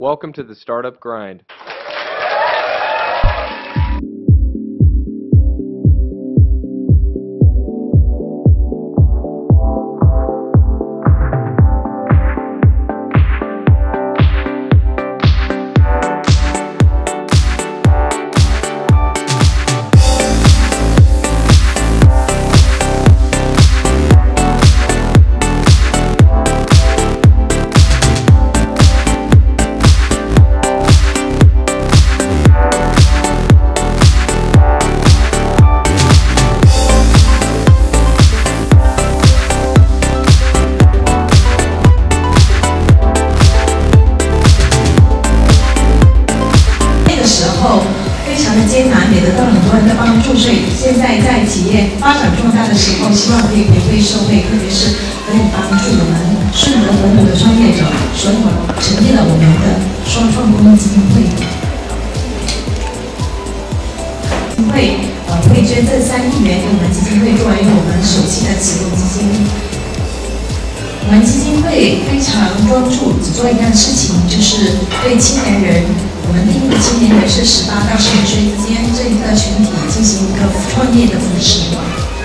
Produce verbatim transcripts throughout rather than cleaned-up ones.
Welcome to the Startup Grind. 艰难也得到很多人的帮助，所以现在在企业发展壮大的时候，希望可以回馈社会，特别是可以帮助我们顺德本土的创业者，所以我成立了我们的双创公益基金会。会呃会捐这三亿元给我们基金会，作为我们首期的启动基金。我们基金会非常专注，只做一件事情，就是对青年人。 我们定义的青年人是十八到十五岁之间这一个群体进行一个创业的扶持，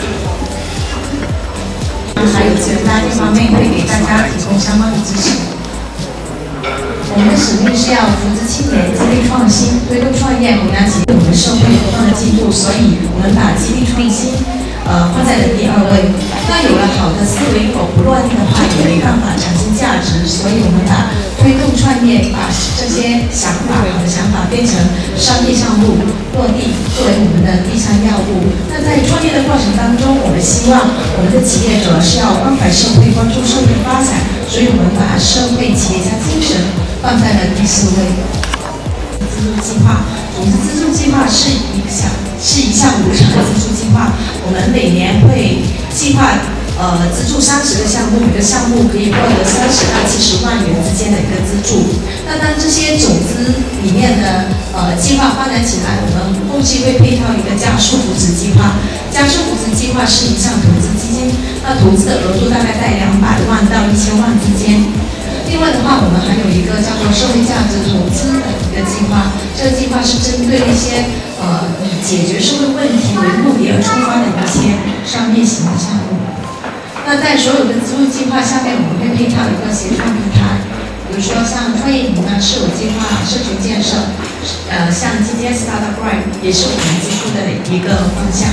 还有资源搭建方面会给大家提供相关的支持。我们的使命是要扶持青年激励创新，推动创业，弘扬企业我们社会不断的进步，所以我们把激励创新呃放在了第二位。那有了好的思维口，不落地的话也没办法产生价值，所以我们把 推动创业，把这些想法、好的想法变成商业项目落地，作为我们的第三要务。那在创业的过程当中，我们希望我们的企业者是要关怀社会、关注社会发展，所以我们把社会企业家精神放在了第四位。资助计划，组织资助计划是一项是一项无偿的资助计划，我们每年会计划 呃，资助三十个项目，每个项目可以获得三十到七十万元之间的一个资助。那当这些种子里面的呃计划发展起来，我们后期会配套一个加速扶持计划。加速扶持计划是一项投资基金，那投资的额度大概在两百万到一千万之间。另外的话，我们还有一个叫做社会价值投资的一个计划，这个计划是针对一些呃以解决社会问题为目的而出发的一些商业型的项目。 那在所有的资助计划下面，我们会配套一个协创平台，比如说像创业营啊、室友计划、社群建设，呃，像今天 Startup Grind 也是我们资助的一个方向。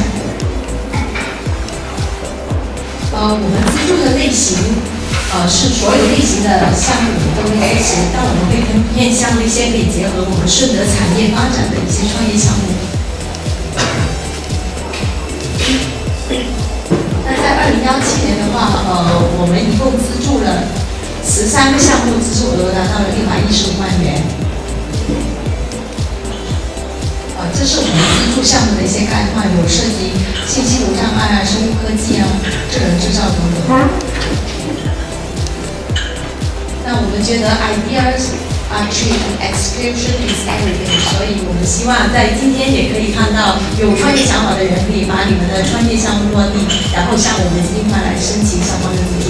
呃，我们资助的类型，呃，是所有类型的项目我们都会支持，但我们会面向一些可以结合我们顺德产业发展的一些创业项目。 二零幺七年的话，呃，我们一共资助了十三个项目，资助额达到了六百一十五万元。呃，这是我们资助项目的一些概况，有涉及信息无障碍啊、生物科技啊、智能制造等等。那我们觉得 ideas are cheap, execution is everything， 所以我们希望在今天也可以看到有创业想法的人可以把你们的创业项目落地，然后向我们基金会来申请相关的资助。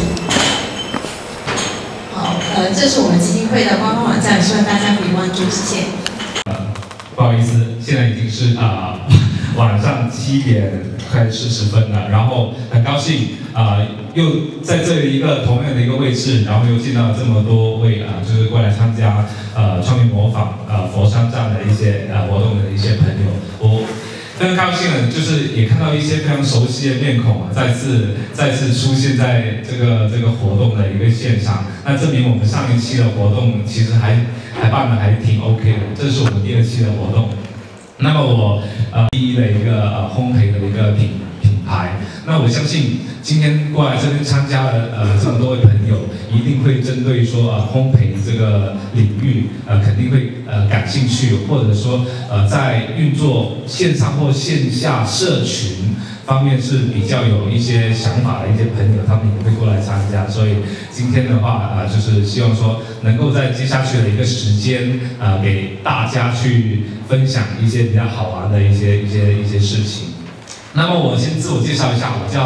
好，呃，这是我们基金会的官方网站，希望大家可以关注，谢谢。 呃，不好意思，现在已经是啊、呃、晚上七点快四十分了，然后很高兴啊、呃、又在这里一个同样的一个位置，然后又见到了这么多位啊、呃、就是过来参加呃创业模仿呃佛山站的一些呃活动的一些朋友，我非常高兴的，就是也看到一些非常熟悉的面孔啊，再次再次出现在这个这个活动的一个现场，那证明我们上一期的活动其实还还办的还挺 OK 的，这是我们第二期的活动。那么我呃第一的一个呃烘焙的一个品品牌，那我相信今天过来这边参加的呃这么多位朋友，一定会针对说呃烘焙这个领域呃肯定会呃感兴趣，或者说呃在运作线上或线下社群方面是比较有一些想法的一些朋友，他们也会过来参加。所以今天的话啊、呃，就是希望说能够在接下去的一个时间啊、呃，给大家去分享一些比较好玩的一些一些一些事情。那么我先自我介绍一下，我叫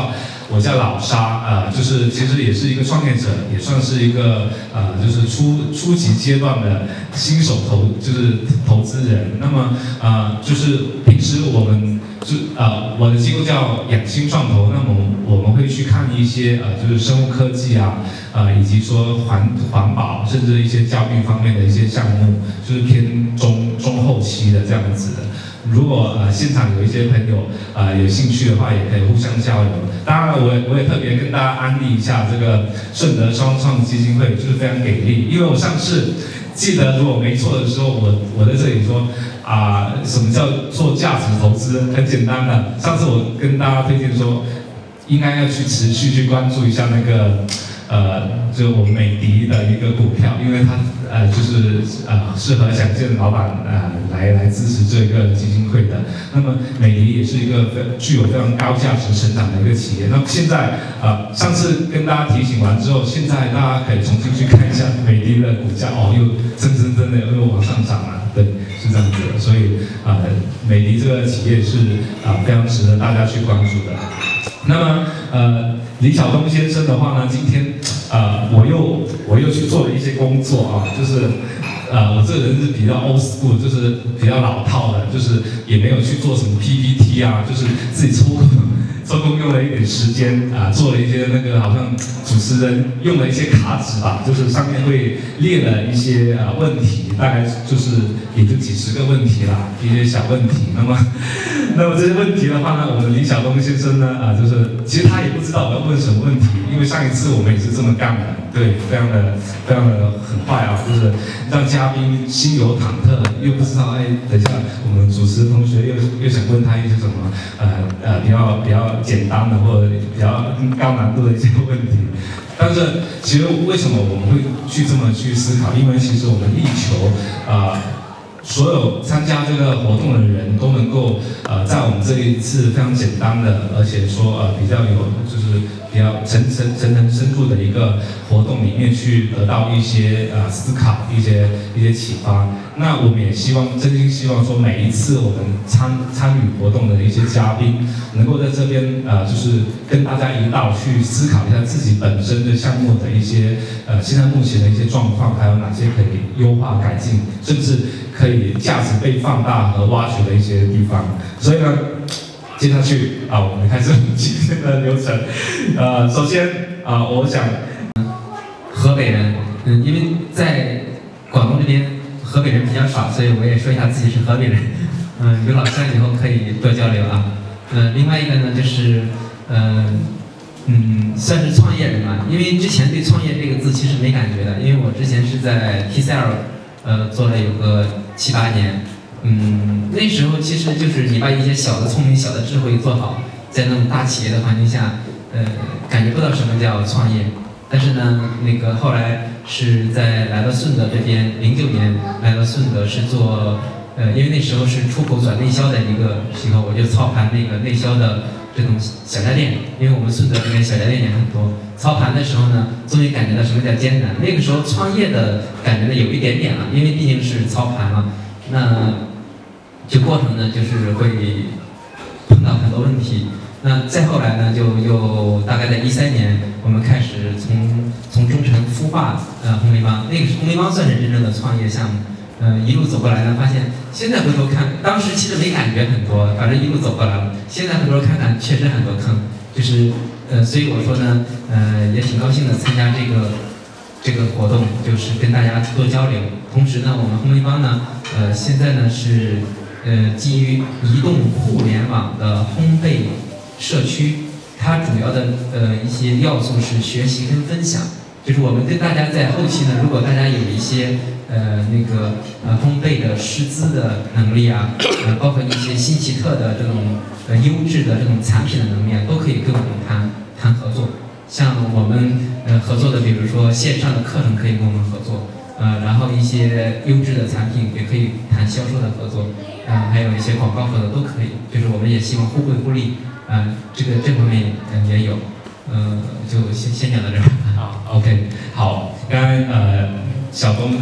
我叫老沙，呃，就是其实也是一个创业者，也算是一个呃，就是初初级阶段的新手投，就是投资人。那么呃，就是平时我们就呃，我的机构叫养心创投，那么我们会去看一些呃，就是生物科技啊，呃，以及说环环保，甚至一些教育方面的一些项目，就是偏中中后期的这样子的。如果呃现场有一些朋友呃有兴趣的话，也可以互相交流。当然，我我也特别跟大家安利一下这个顺德双创基金会，就是非常给力。因为我上次记得，如果没错的时候，我我在这里说啊、呃，什么叫做价值投资？很简单的，上次我跟大家推荐说，应该要去持续去关注一下那个。呃，就我们美的的一个股票，因为它呃就是呃适合想见老板呃来来支持这个基金会的。那么美的也是一个非具有非常高价值成长的一个企业。那么现在呃上次跟大家提醒完之后，现在大家可以重新去看一下美的的股价，哦，又真真真的又往上涨了，对，是这样子的。所以呃美的这个企业是啊、呃、非常值得大家去关注的。那么呃。李晓东先生的话呢，今天，呃，我又我又去做了一些工作啊，就是，呃，我这个人是比较 old school， 就是比较老套的，就是也没有去做什么 P P T 啊，就是自己抽空抽空用了一点时间啊，做了一些那个好像主持人用了一些卡纸吧，就是上面会列了一些呃问题，大概就是也就几十个问题啦，一些小问题。那么，那么这些问题的话呢，我们李晓东先生呢，啊、呃，就是其实他也不知道我要问什么问题，因为上一次我们也是这么干的，对，非常的非常的很快啊，就是让嘉宾心有忐忑，又不知道哎，等一下我们主持同学又又想问他一些什么呃呃比较比较简单的或者比较高难度的一些问题。但是其实为什么我们会去这么去思考？因为其实我们力求啊。呃所有参加这个活动的人都能够呃，在我们这一次非常简单的，而且说呃比较有就是比较层层层层深入的一个活动里面去得到一些呃思考、一些一些启发。那我们也希望真心希望说，每一次我们参参与活动的一些嘉宾，能够在这边呃就是跟大家引导去思考一下自己本身的项目的一些呃现在目前的一些状况，还有哪些可以优化改进，甚至可以价值被放大和挖掘的一些地方。所以呢，接下去啊，我们开始今天的流程。呃，首先啊，我想， 河北人，嗯，因为在广东这边河北人比较少，所以我也说一下自己是河北人。嗯，有老乡以后可以多交流啊。嗯，另外一个呢，就是嗯嗯，算是创业人嘛，因为之前对创业这个字其实没感觉的，因为我之前是在 T C L。呃，做了有个七八年，嗯，那时候其实就是你把一些小的聪明、小的智慧做好，在那种大企业的环境下，呃，感觉不到什么叫创业。但是呢，那个后来是在来到顺德这边，零九年来到顺德是做，呃，因为那时候是出口转内销的一个时候，我就操盘那个内销的这种小家电，因为我们顺德这边小家电也很多。操盘的时候呢，终于感觉到什么叫艰难。那个时候创业的感觉呢有一点点了，因为毕竟是操盘嘛。那这过程呢，就是会碰到很多问题。那再后来呢，就又大概在一三年，我们开始从从中诚孵化呃红梅帮，那个红梅帮算是真正的创业项目。呃，一路走过来呢，发现现在回头看，当时其实没感觉很多，反正一路走过来了。现在回头看看，确实很多坑，就是。呃，所以我说呢，呃，也挺高兴的参加这个这个活动，就是跟大家多交流。同时呢，我们红梅帮呢，呃，现在呢是呃基于移动互联网的烘焙社区，它主要的呃一些要素是学习跟分享。就是我们跟大家在后期呢，如果大家有一些呃那个呃烘焙的师资的能力啊，呃包括一些新奇特的这种呃优质的这种产品的能力啊，都可以跟我们谈谈合作。像我们呃合作的，比如说线上的课程可以跟我们合作，呃然后一些优质的产品也可以谈销售的合作，呃还有一些广告合作都可以。就是我们也希望互惠互利，呃这个这方面呃也有。呃，就先先讲到这儿。 好 ，OK， 好，刚才呃小东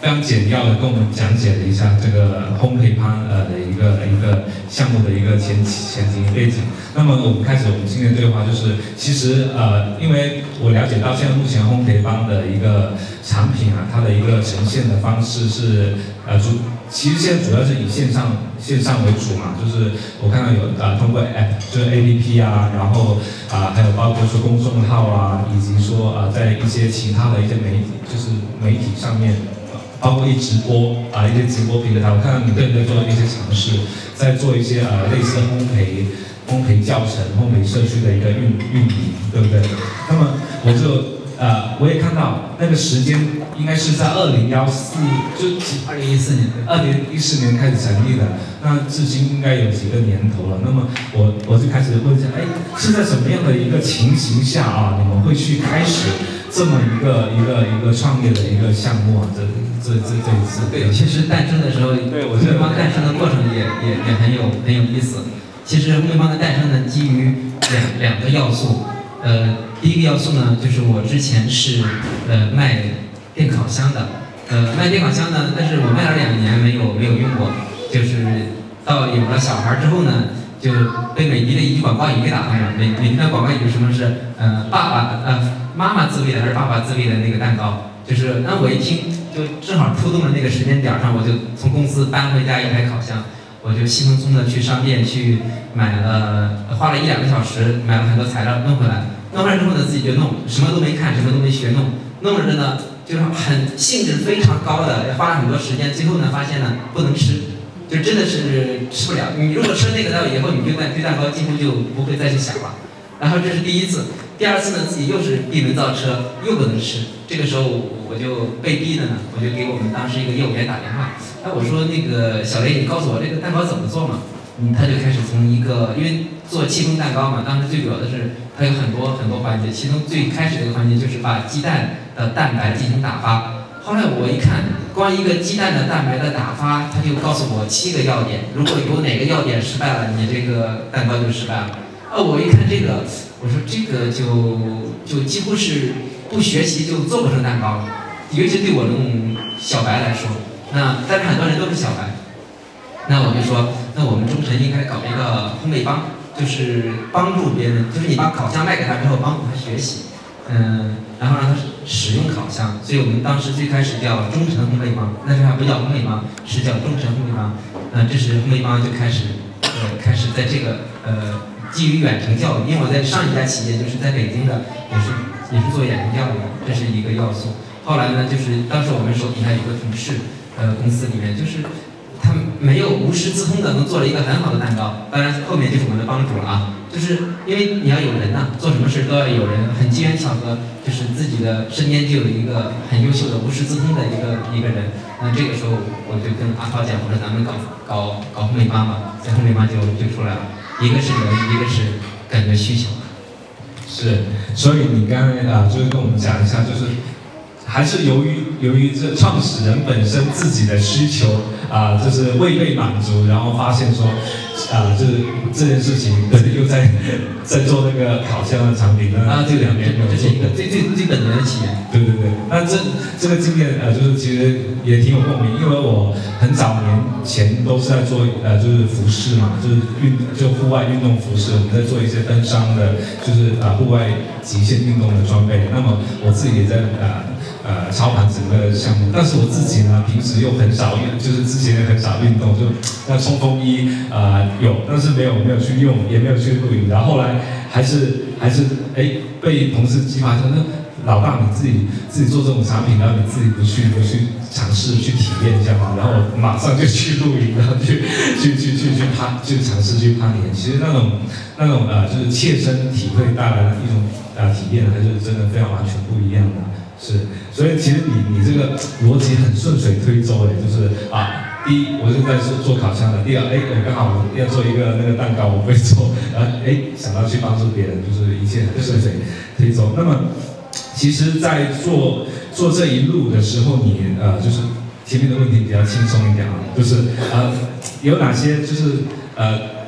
非常简要的跟我们讲解了一下这个烘焙坊呃的一个一个项目的一个前前景背景。那么我们开始我们今天的对话，就是其实呃，因为我了解到现在目前烘焙坊的一个产品啊，它的一个呈现的方式是呃主，其实现在主要是以线上线上为主嘛，就是我看到有呃通过 app 就是 A P P 啊，然后啊、呃、还有包括说公众号啊，以及说呃在一些其他的一些媒体就是媒体上面。包括一直播啊、呃，一些直播平台，我看到你对在做一些尝试，在做一些呃类似烘焙、烘焙教程、烘焙社区的一个运运营，对不对？那么我就呃我也看到那个时间应该是在二零幺四，就二零一四年， 二零一四年开始成立的，那至今应该有几个年头了。那么我我就开始问一下，哎，是在什么样的一个情形下啊，你们会去开始这么一个一个一个创业的一个项目啊？这这这这一次， 对，其实诞生的时候， 对我烘焙坊诞生的过程也也也很有很有意思。其实烘焙坊的诞生呢，基于两两个要素。呃，第一个要素呢，就是我之前是呃卖电烤箱的，呃卖电烤箱呢，但是我卖了两年没有没有用过，就是到有了小孩之后呢，就被美的的一句广告语给打动了。美美的广告语什么是呃爸爸呃妈妈自喂的还是爸爸自喂的那个蛋糕？就是那我一听，就正好触动了那个时间点上，我就从公司搬回家一台烤箱，我就气冲冲的去商店去买了，花了一两个小时买了很多材料弄回来，弄回来之后呢自己就弄，什么都没看，什么都没学弄，弄着呢就是很兴致非常高的，花了很多时间，最后呢发现呢不能吃，就真的是吃不了。你如果吃那个到以后，你对蛋对蛋糕几乎就不会再去想了。然后这是第一次，第二次呢自己又是闭门造车，又不能吃。这个时候我就被逼的呢，我就给我们当时一个业务员打电话，哎，我说那个小雷，你告诉我这个蛋糕怎么做嘛？嗯，他就开始从一个，因为做戚风蛋糕嘛，当时最主要的是它有很多很多环节，其中最开始的一个环节就是把鸡蛋的蛋白进行打发。后来我一看，光一个鸡蛋的蛋白的打发，他就告诉我七个要点，如果有哪个要点失败了，你这个蛋糕就失败了。啊，我一看这个，我说这个就就几乎是不学习就做不成蛋糕了，尤其对我这种小白来说，那但是很多人都是小白，那我就说，那我们中诚应该搞一个烘焙坊，就是帮助别人，就是你把烤箱卖给他之后，帮助他学习，嗯，然后让他使用烤箱，所以我们当时最开始叫中诚烘焙坊，那时候还不叫烘焙坊，是叫中诚烘焙坊，那这是烘焙坊就开始，呃，开始在这个呃。基于远程教育，因为我在上一家企业就是在北京的，也是也是做远程教育的，这是一个要素。后来呢，就是当时我们手底下有个同事，呃，公司里面就是他没有无师自通的能做了一个很好的蛋糕，当然后面就是我们的帮主了啊，就是因为你要有人呐、啊，做什么事都要有人，很机缘巧合，就是自己的身边就有一个很优秀的无师自通的一个一个人。那这个时候我就跟阿涛讲，我说咱们搞搞搞烘焙坊吧，在烘焙坊就就出来了。一个是人，一个是感觉需求。 是，所以你刚才啊，就是跟我们讲一下，就是还是由于由于这创始人本身自己的需求啊，就是未被满足，然后发现说啊，就是这件事情，对，又在在做那个烤箱的产品，那这两年没有做。 这是一个最最最本源的起源。 对对对，那这这个经验呃，就是其实也挺有共鸣，因为我很早年前都是在做呃，就是服饰嘛，就是运就户外运动服饰，我们在做一些登山的，就是啊、呃、户外极限运动的装备。那么我自己也在呃呃操盘整个项目，但是我自己呢，平时又很少运，就是之前也很少运动，就那冲锋衣啊、呃、有，但是没有没有去用，也没有去露营，然后后来还是还是哎被同事激发，说那。老大，你自己自己做这种产品，然后你自己不去不去尝试去体验一下嘛？然后我马上就去露营，然后去去去去去攀，去尝试去攀岩。其实那种那种呃，就是切身体会带来的一种呃体验，还是真的非常完全不一样的。是，所以其实你你这个逻辑很顺水推舟诶，就是啊，第一我就在做做烤箱的，第二哎我刚好要做一个那个蛋糕，我会做，然后哎想到去帮助别人，就是一切很顺水推舟。那么。其实，在做做这一路的时候，你呃，就是前面的问题比较轻松一点啊，就是呃，有哪些就是呃，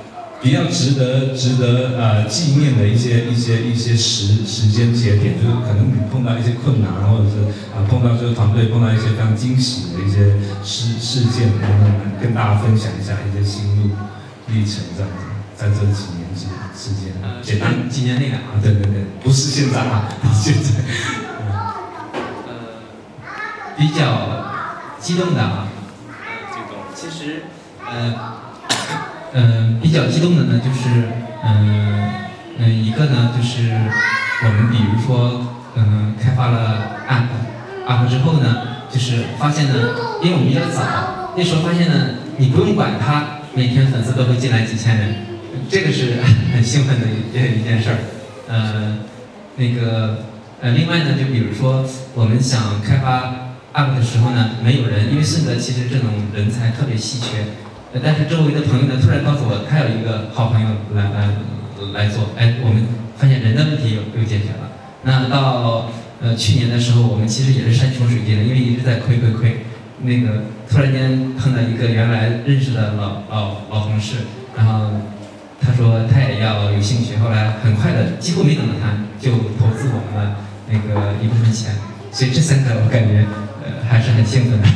比较值得值得呃纪念的一些一些一些时时间节点，就是可能你碰到一些困难，或者是啊、呃、碰到这个团队碰到一些非常惊喜的一些事事件，能不能跟大家分享一下一些心路历程这样子，在这几年之之间， 呃， 简单几年内的啊，对对对，不是现在啊，现在， 呃，比较激动的啊，激动，其实呃。呃，比较激动的呢，就是嗯嗯、呃呃，一个呢就是我们比如说嗯、呃、开发了 app app 之后呢，就是发现呢，因为我们比较早，那时候发现呢，你不用管它，每天粉丝都会进来几千人，这个是很兴奋的一一件事儿。呃，那个呃，另外呢，就比如说我们想开发 app 的时候呢，没有人，因为顺德其实这种人才特别稀缺。但是周围的朋友呢，突然告诉我，他有一个好朋友来来来做，哎，我们发现人的问题又又解决了。那到呃去年的时候，我们其实也是山穷水尽的，因为一直在亏亏亏。那个突然间碰到一个原来认识的老老老同事，然后他说他也要有兴趣，后来很快的，几乎没等到谈就投资我们的那个一部分钱，所以这三个我感觉呃还是很兴奋的。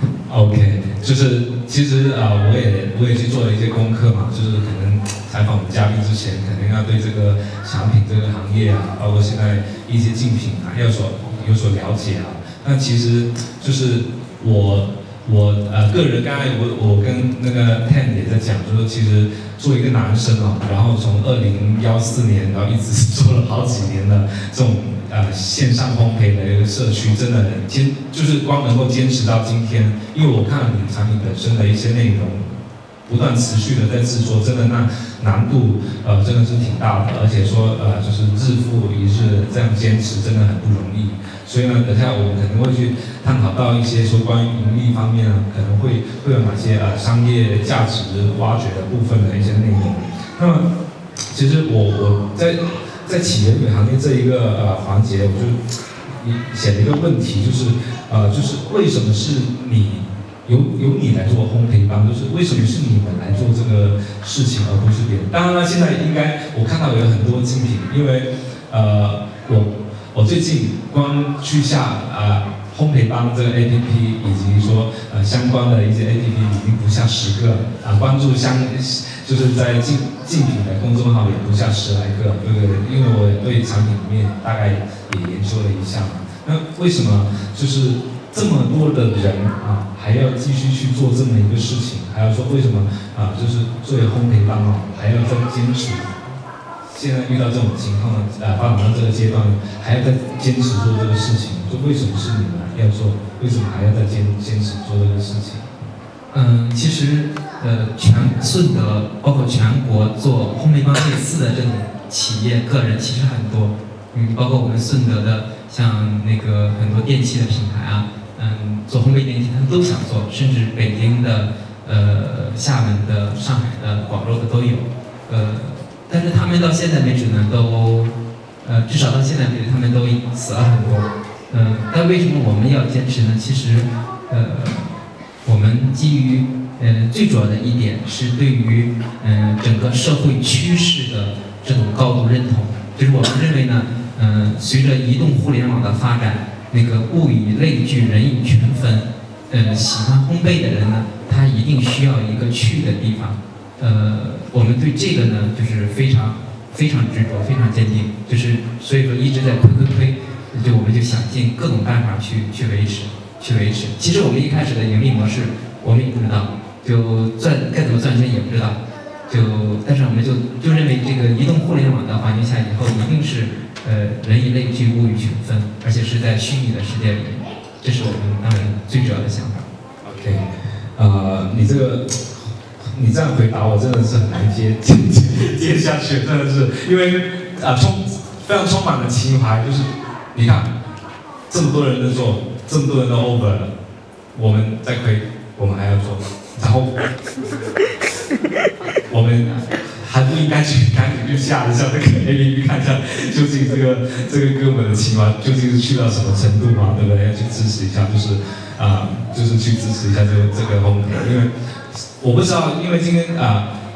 OK， 就是其实啊、呃，我也我也去做了一些功课嘛，就是可能采访我们嘉宾之前，肯定要对这个产品这个行业啊，包括现在一些竞品啊，要所有所了解啊。那其实就是我我呃个人，刚才我我跟那个 Ten 也在讲，就是其实作为一个男生啊，然后从二零幺四年，然后一直做了好几年的这种。呃，线上烘焙的一个社区，真的坚就是光能够坚持到今天，因为我看了你产品本身的一些内容，不断持续的在制作，真的那难度呃真的是挺大的，而且说呃就是日复一日这样坚持，真的很不容易。所以呢，等下我们可能会去探讨到一些说关于盈利方面啊，可能会会有哪些呃商业价值挖掘的部分的一些内容。那么，其实我我在。在企业行业这一个呃环节，我就写了一个问题，就是呃，就是为什么是你由由你来做烘焙帮，就是为什么是你们来做这个事情，而不是别人？当然了，现在应该我看到有很多精品，因为呃，我我最近光去下啊。呃烘焙帮这个 A P P 以及说呃相关的一些 A P P 已经不下十个啊，关注相就是在竞竞品的公众号也不下十来个，对不对？因为我也对产品里面大概也研究了一下嘛。那为什么就是这么多的人啊，还要继续去做这么一个事情？还要说为什么啊，就是作为烘焙帮啊，还要再坚持？现在遇到这种情况，呃，发展到这个阶段，还要再坚持做这个事情，就为什么是你们要做？为什么还要再坚坚持做这个事情？ 嗯，其实呃，全顺德包括全国做烘焙帮类似的这种企业个人其实很多，嗯，包括我们顺德的像那个很多电器的品牌啊，嗯，做烘焙电器他们都想做，甚至北京的、呃厦门的、上海的、广州的都有，呃。但是他们到现在为止呢，都，呃，至少到现在为止，他们都死了很多。嗯、呃，但为什么我们要坚持呢？其实，呃，我们基于，呃，最主要的一点是对于，嗯、呃，整个社会趋势的这种高度认同。就是我们认为呢，嗯、呃，随着移动互联网的发展，那个物以类聚，人以群分。呃，喜欢烘焙的人呢，他一定需要一个去的地方。呃，我们对这个呢，就是非常非常执着，非常坚定，就是所以说一直在推推推，就我们就想尽各种办法去去维持，去维持。其实我们一开始的盈利模式，我们也不知道，就赚该怎么赚钱也不知道，就但是我们就就认为这个移动互联网的环境下，以后一定是呃人以类聚，物以群分，而且是在虚拟的世界里面，这是我们当然最主要的想法。 OK， 呃，你这个。你这样回答我真的是很难接接接接下去，真的是因为啊充非常充满了情怀，就是你看这么多人在做，这么多人都 over 了，我们在亏，我们还要做，然后我们还不应该去赶紧去下一下这个 A P P 看一下究竟这个这个哥们的情怀究竟是去到什么程度嘛，对不对？要去支持一下，就是啊、呃、就是去支持一下这个这个烘焙，因为。我不知道，因为今天啊、呃，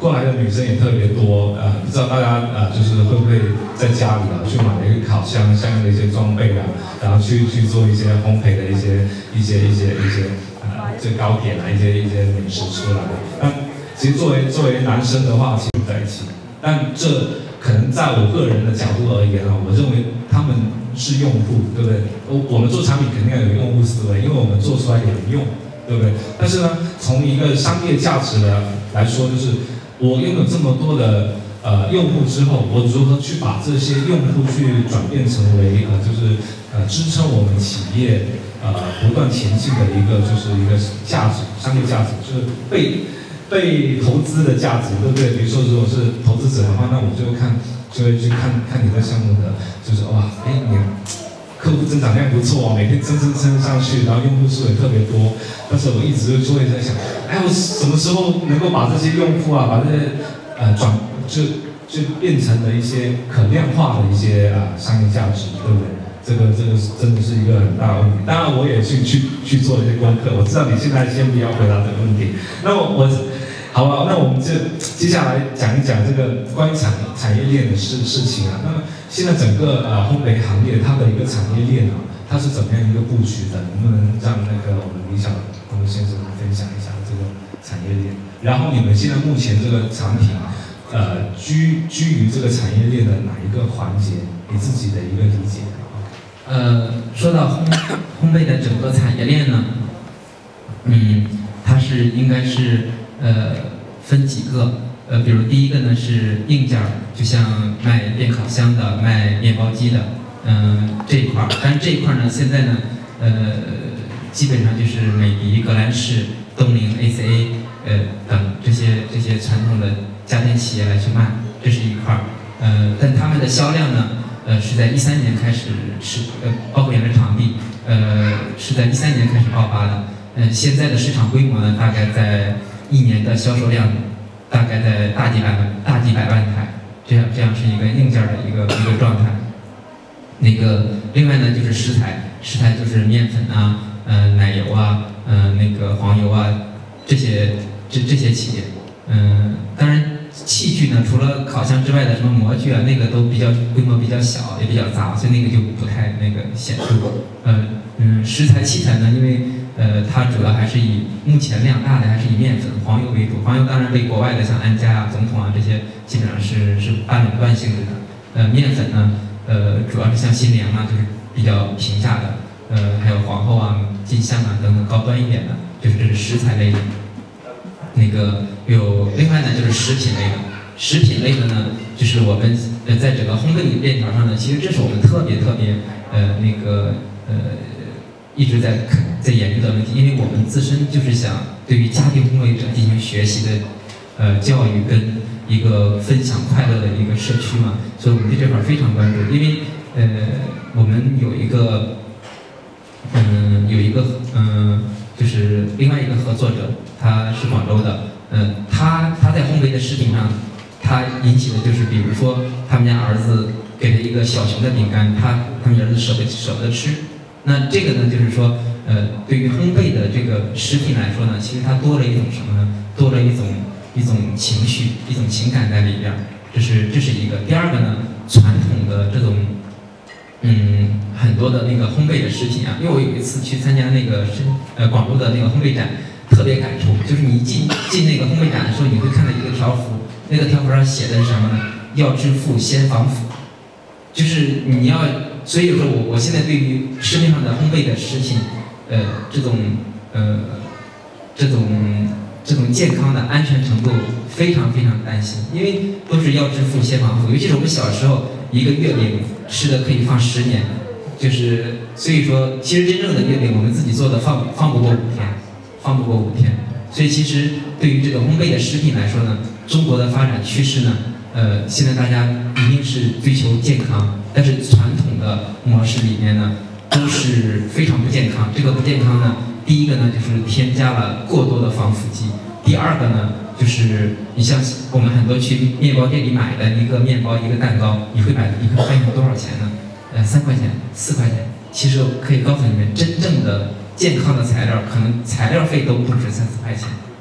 过来的女生也特别多，呃，不知道大家呃就是会不会在家里啊去买了一个烤箱相应的一些装备啊，然后去去做一些烘焙的一些一些一些一些呃这糕点啊一些一些美食出来。那其实作为作为男生的话，其实在一起，但这可能在我个人的角度而言啊，我认为他们是用户，对不对？我我们做产品肯定要有用户思维，因为我们做出来有人用。对不对？但是呢，从一个商业价值的来说，就是我拥有这么多的呃用户之后，我如何去把这些用户去转变成为呃就是呃支撑我们企业呃不断前进的一个就是一个价值，商业价值，就是被被投资的价值，对不对？比如说，如果是投资者的话，那我就看就会去看看你的项目的，就是哇，哎你。客户增长量不错哦，每天增增增上去，然后用户数也特别多。但是我一直就会在想，哎，我什么时候能够把这些用户啊，把这些呃转就就变成了一些可量化的一些啊、呃、商业价值，对不对？这个这个真的是一个很大的问题。当然，我也去去去做一些功课。我知道你现在先不要回答这个问题。那我我好吧，那我们就接下来讲一讲这个关于产产业链的事事情啊。那么现在整个呃烘焙行业它的一个产业链啊，它是怎么样一个布局的？能不能让那个我们李晓东先生分享一下这个产业链？然后你们现在目前这个产品，呃，居居于这个产业链的哪一个环节？你自己的一个理解？ 呃，说到烘烘焙的整个产业链呢，嗯，它是应该是呃分几个。呃，比如第一个呢是硬件，就像卖电烤箱的、卖面包机的，嗯、呃、这一块儿。但是这一块儿呢，现在呢，呃，基本上就是美的、格兰仕、东菱、A C A， 呃等这些这些传统的家电企业来去卖，这是一块儿。呃，但他们的销量呢，呃是在一三年开始是呃，包括原来场地，呃是在一三年开始爆发的。嗯、呃，现在的市场规模呢，大概在一年的销售量。大概在大几百万、大几百万台，这样这样是一个硬件的一个一个状态。那个另外呢就是食材，食材就是面粉啊、呃奶油啊、呃那个黄油啊这些这这些企业。嗯、呃，当然器具呢，除了烤箱之外的什么模具啊，那个都比较规模比较小，也比较杂，所以那个就不太那个显著。呃嗯，食材器材呢，因为呃，它主要还是以目前量大的还是以面粉、黄油为主。黄油当然被国外的像安佳啊、总统啊这些基本上是是半垄断性质的。呃，面粉呢，呃，主要是像新粮啊，就是比较平价的。呃，还有皇后啊、金香啊等等高端一点的，就是这是食材类的。那个有另外呢就是食品类的，食品类的呢就是我们呃在整个烘焙链条上呢，其实这是我们特别特别呃那个呃。一直在在研究的问题，因为我们自身就是想对于家庭烘焙者进行学习的，呃，教育跟一个分享快乐的一个社区嘛，所以我们对这块非常关注。因为呃，我们有一个，嗯，有一个嗯，就是另外一个合作者，他是广州的，嗯，他他在烘焙的食品上，他引起的就是比如说他们家儿子给他一个小熊的饼干，他他们儿子舍不舍不得吃。那这个呢，就是说，呃，对于烘焙的这个食品来说呢，其实它多了一种什么呢？多了一种一种情绪、一种情感在里边儿。这是这是一个。第二个呢，传统的这种，嗯，很多的那个烘焙的食品啊，因为我有一次去参加那个深呃广州的那个烘焙展，特别感触，就是你进进那个烘焙展的时候，你会看到一个条幅，那个条幅上写的是什么呢？要致富先防腐，就是你要。所以说我我现在对于市面上的烘焙的食品，呃，这种呃，这种这种健康的安全程度非常非常担心，因为都是要致富先防腐，尤其是我们小时候一个月饼吃的可以放十年，就是所以说其实真正的月饼我们自己做的放放不过五天，放不过五天，所以其实对于这个烘焙的食品来说呢，中国的发展趋势呢，呃，现在大家一定是追求健康。但是传统的模式里面呢，都是非常不健康。这个不健康呢，第一个呢就是添加了过多的防腐剂，第二个呢就是你像我们很多去面包店里买的一个面包一个蛋糕，你会买你会发现多少钱呢？呃，三块钱、四块钱。其实可以告诉你们，真正的健康的材料，可能材料费都不止三四块钱。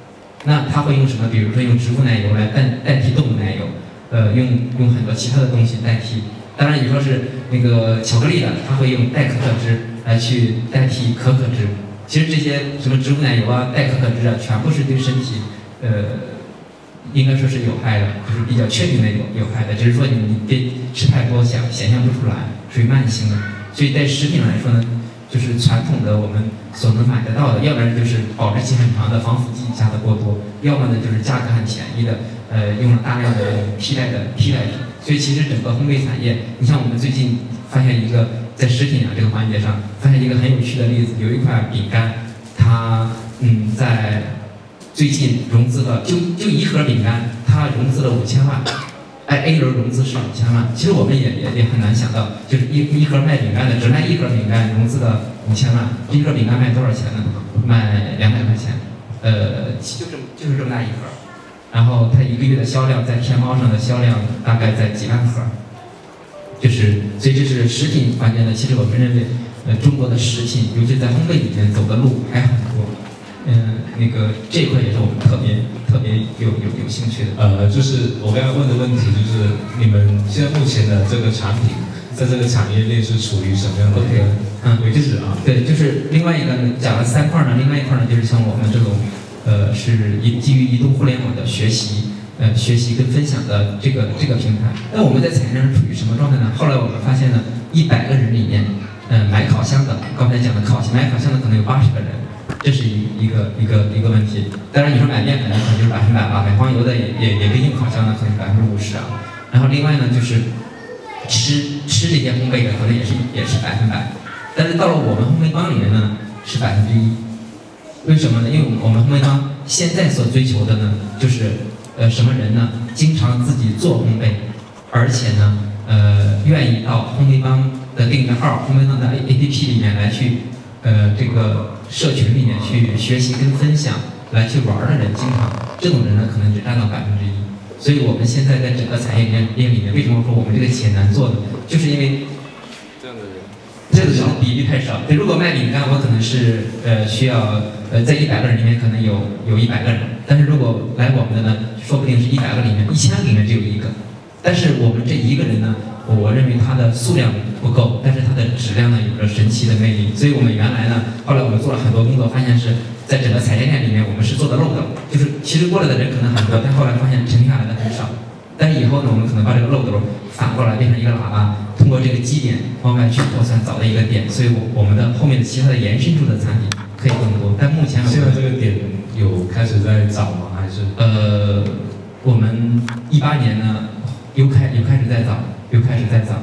那它会用什么？比如说用植物奶油来代代替动物奶油，呃，用用很多其他的东西代替。当然，你说是那个巧克力的，它会用代可可脂来去代替可可脂。其实这些什么植物奶油啊、代可可脂啊，全部是对身体，呃，应该说是有害的，就是比较确定的有有害的。只是说你你别吃太多，显显现不出来，属于慢性的。所以在食品来说呢，就是传统的我们所能买得到的，要不然就是保质期很长的防腐剂加的过多，要么呢就是价格很便宜的，呃，用了大量的替代的替代品。所以其实整个烘焙产业，你像我们最近发现一个在食品啊这个环节上发现一个很有趣的例子，有一块饼干，它嗯在最近融资了，就就一盒饼干，它融资了五千万。哎 ，A 轮融资是五千万，其实我们也也也很难想到，就是一一盒卖饼干的，只卖一盒饼干，融资了五千万，这一盒饼干卖多少钱呢？卖两百块钱，呃，就这么就是这么大一盒，然后它一个月的销量在天猫上的销量大概在几万盒，就是所以这是食品环节呢，其实我们认为，呃，中国的食品，尤其在烘焙里面走的路还很多。嗯，那个这一块也是我们特别特别有有有兴趣的。 呃，就是我刚刚问的问题，就是你们现在目前的这个产品，在这个产业链是处于什么样的一个嗯位置啊？ 对，就是另外一个讲了三块呢，另外一块呢就是像我们这种，呃，是移基于移动互联网的学习，呃，学习跟分享的这个这个平台。那我们在产业链处于什么状态呢？后来我们发现呢，一百个人里面，呃，买烤箱的，刚才讲的烤箱买烤箱的可能有八十个人。这是一一个一个一个问题。当然，你说买面粉的可能就是百分之百吧，买黄油的也也也跟硬烤箱的可能百分之五十啊。然后另外呢，就是吃吃这些烘焙的可能也是也是百分百。但是到了我们烘焙帮里面呢，是百分之一。为什么呢？因为我们烘焙帮现在所追求的呢，就是呃什么人呢？经常自己做烘焙，而且呢，呃愿意到烘焙帮的订阅号、烘焙帮的 A P P 里面来去。呃，这个社群里面去学习跟分享，来去玩的人，经常这种人呢，可能只占到百分之一。所以我们现在在整个产业链链里面，为什么说我们这个企业难做呢？就是因为这样的人， 这个人的比例太少。如果卖饼干，我可能是呃需要呃在一百个人里面可能有有一百个人，但是如果来我们的呢，说不定是一百个里面一千个里面只有一个。但是我们这一个人呢，我认为它的数量不够，但是它的质量呢有着神奇的魅力。所以我们原来呢，后来我们做了很多工作，发现是在整个产业链里面我们是做的漏斗，就是其实过来的人可能很多，但后来发现沉下来的很少。但是以后呢，我们可能把这个漏斗反过来变成一个喇叭，通过这个基点往外去扩散，找到一个点，所以我我们的后面的其他的延伸出的产品可以更多。但目前现在这个点有开始在找吗？还是呃，我们一八年呢又开又开始在找，又开始在找。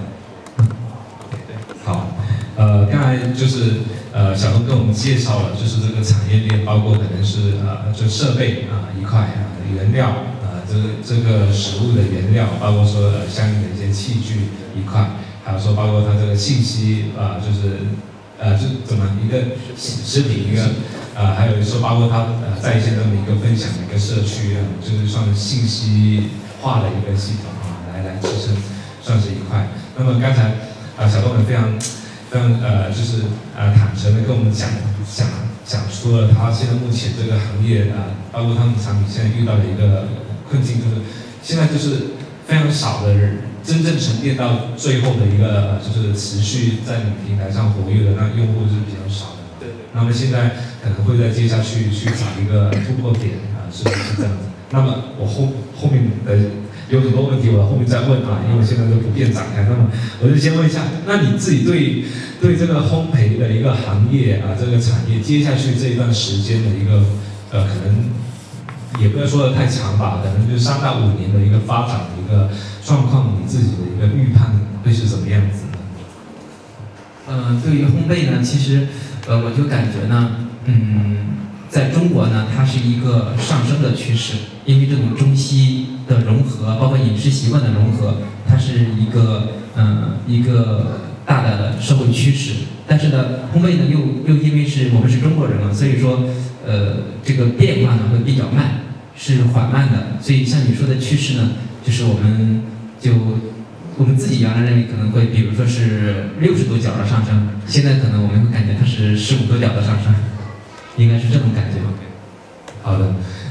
好，呃，刚才就是呃，小东跟我们介绍了，就是这个产业链，包括可能是呃，就设备啊、呃、一块啊，原料啊、呃，这个这个食物的原料，包括说呃相应的一些器具一块，还有说包括它这个信息啊、呃，就是呃，就怎么一个食品一个呃，还有说包括它呃在线这么一个分享的一个社区啊，就是算是信息化的一个系统啊，来来支撑，算是一块。那么刚才。啊，小东也非常非常呃，就是呃坦诚的跟我们讲讲讲出了他现在目前这个行业啊、呃，包括他们产品现在遇到的一个困境，就是现在就是非常少的人真正沉淀到最后的一个，就是持续在你平台上活跃的那用户是比较少的。对。那么现在可能会在接下去去找一个突破点啊、呃，是不是这样子？那么我后后面的。有很多问题，我后面再问啊，因为现在就不便展开。那么，我就先问一下，那你自己对对这个烘焙的一个行业啊，这个产业接下去这一段时间的一个呃，可能也不要说的太长吧，可能就是三到五年的一个发展的一个状况，你自己的一个预判会是什么样子呢？ 呃，对于烘焙呢，其实呃，我就感觉呢，嗯，在中国呢，它是一个上升的趋势，因为这种中西的融合，包括饮食习惯的融合，它是一个嗯、呃、一个大的社会趋势。但是呢，烘焙呢又又因为是我们是中国人嘛，所以说呃这个变化呢会比较慢，是缓慢的。所以像你说的趋势呢，就是我们就我们自己原来认为可能会，比如说是六十度角的上升，现在可能我们会感觉它是十五度角的上升，应该是这种感觉。 好的。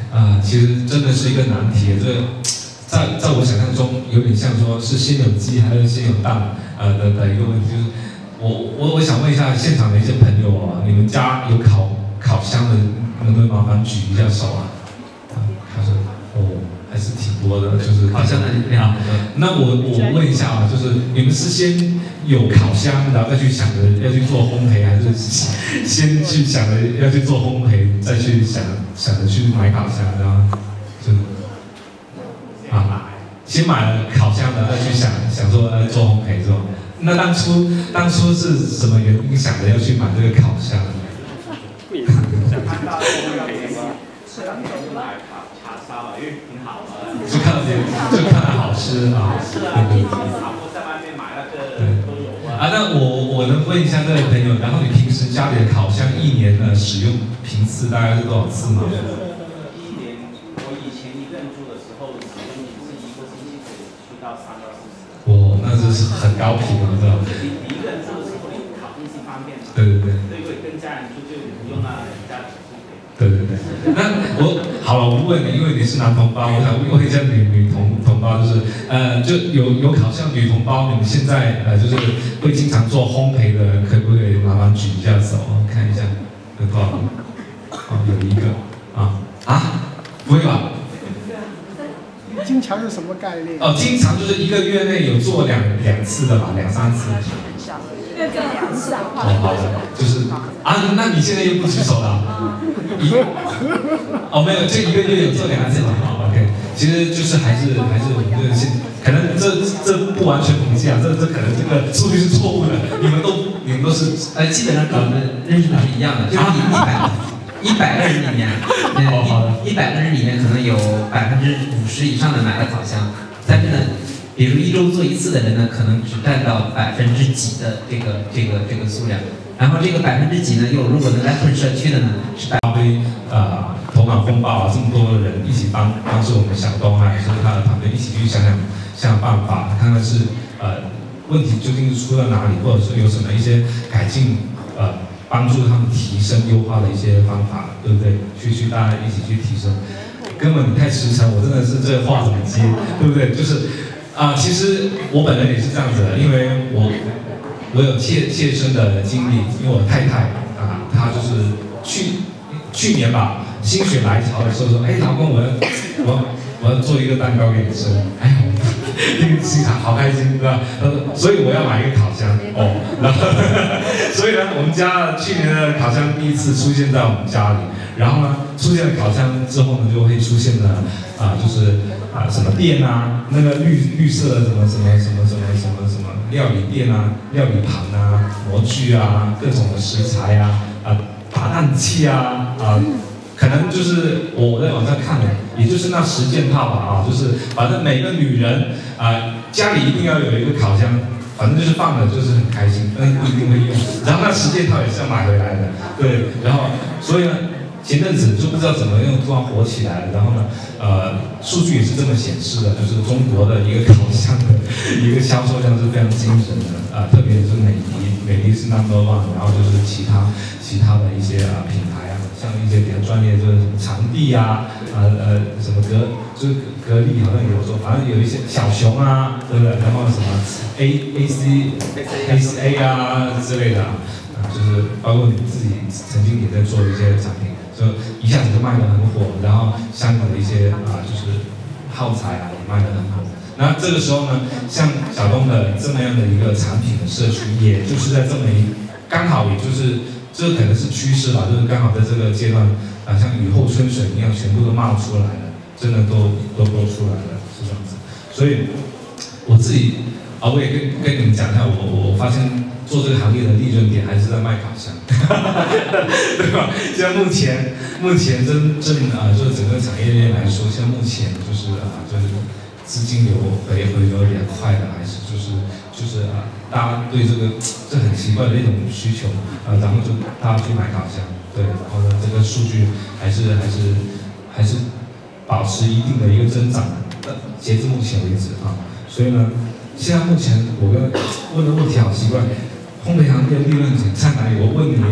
啊、呃，其实真的是一个难题。这在在我想象中，有点像说是先有鸡还是先有蛋呃的的一个问题。就是我我我想问一下现场的一些朋友啊，你们家有烤烤箱的，能不能麻烦举一下手啊？啊，他说哦，还是挺多的，就是烤箱的量。 那我我问一下啊，就是你们是先有烤箱，然后再去想着要去做烘焙，还是先去想着要去做烘焙，再去想想着去买烤箱，然后就啊，先买了烤箱的，再去想想说呃做烘焙是吧？那当初当初是什么原因想着要去买这个烤箱？ 想看到烘焙吗？吃两天就来烤叉烧，因为挺好的。 就看到就看到好吃啊， 是啊，平常差不多在外面买那个都有啊。 啊，那我我能问一下这位朋友，然后你平时家里的烤箱一年的使用频次大概是多少次吗？ 一年，我以前一个人住的时候，使用一次一个星期可以去到三到四次。 哦，那这是很高频了，是吧？ 你你一个人住的时候，你烤东西方便嘛？ 对对对。 对，如果跟家人出去用啊，家里就可以。 对对对。那我好了，我问你，因为你是男同胞，我想问一下女女同同胞，就是呃，就有有烤箱女同胞，你们现在呃就是会经常做烘焙的，可不可以麻烦举一下手，看一下有多少个？哦，有一个啊啊，不会吧？ 经常是什么概念？ 哦，经常就是一个月内有做两两次的吧，两三次。 月做两次啊？ 哦，好的，就是啊，那你现在又不举手了？一哦，没有，就一个月有做两次嘛。好 ，OK， 其实就是还是还是我们这个现，可能这这不完全统计啊，这这可能这个数据是错误的，你们都你们都是呃，基本上跟我们认识的是一样的，就是一一百一百个人里面，呃，一一百个人里面可能有百分之五十以上的买了烤箱，但是呢，比如一周做一次的人呢，可能只占到百分之几的这个这个这个数量。然后这个百分之几呢，又如果能来混社区的呢，是百。 发挥呃头脑风暴啊，这么多的人一起帮帮助我们小东啊，也是他的团队一起去想想想想办法，看看是呃问题究竟是出在哪里，或者是有什么一些改进呃帮助他们提升优化的一些方法，对不对？去去大家一起去提升。根本你太实诚，我真的是这话怎么接，对不对？就是啊、呃，其实我本人也是这样子的，因为我。我有切切身的经历，因为我太太啊，她就是去去年吧，心血来潮的时候说，哎，老公，我要我要我要做一个蛋糕给你吃，哎呀，那个心肠好开心，对吧？所以我要买一个烤箱哦，然后所以呢，我们家去年的烤箱第一次出现在我们家里，然后呢，出现了烤箱之后呢，就会出现了啊，就是啊什么店啊，那个绿绿色的什么什么什么什么什么什么。料理店啊，料理盘啊，模具啊，各种的食材啊，啊，打蛋器啊，啊，可能就是我在网上看的，也就是那十件套吧，啊，就是反正每个女人啊，家里一定要有一个烤箱，反正就是放的就是很开心，但是不一定会用。然后那十件套也是要买回来的，对，然后所以呢。前阵子就不知道怎么又突然火起来了，然后呢，呃，数据也是这么显示的，就是中国的一个烤箱的一个销售量是非常惊人的，啊、呃，特别是美的，美的是 number one， 然后就是其他其他的一些啊、呃、品牌啊，像一些比较专业，就是什么长地啊，呃呃什么格就是格力好像有说，反正有一些小熊啊，对不对？然后什么 A A C A C A 啊之类的啊，就是包括你自己曾经也在做一些产品。就一下子就卖得很火，然后相应的一些啊、呃，就是耗材啊也卖得很火。那这个时候呢，像小东的这么样的一个产品的社区，也就是在这么一刚好，也就是这可能是趋势吧，就是刚好在这个阶段啊、呃，像雨后春笋一样，全部都冒出来了，真的都都都出来了，是这样子。所以我自己啊，我也跟跟你们讲一下，我我发现。做这个行业的利润点还是在卖烤箱，对吧？现在目前目前真正啊，就是整个产业链来说，现在目前就是啊，就是资金流回回流比较快的，还是就是就是啊，大家对这个这很奇怪的一种需求啊，然后就大家去买烤箱，对，然后呢，这个数据还是还是还是保持一定的一个增长的，截至目前为止啊，所以呢，现在目前我跟问的问题好奇怪。烘焙行业利润点在哪里？我问你，我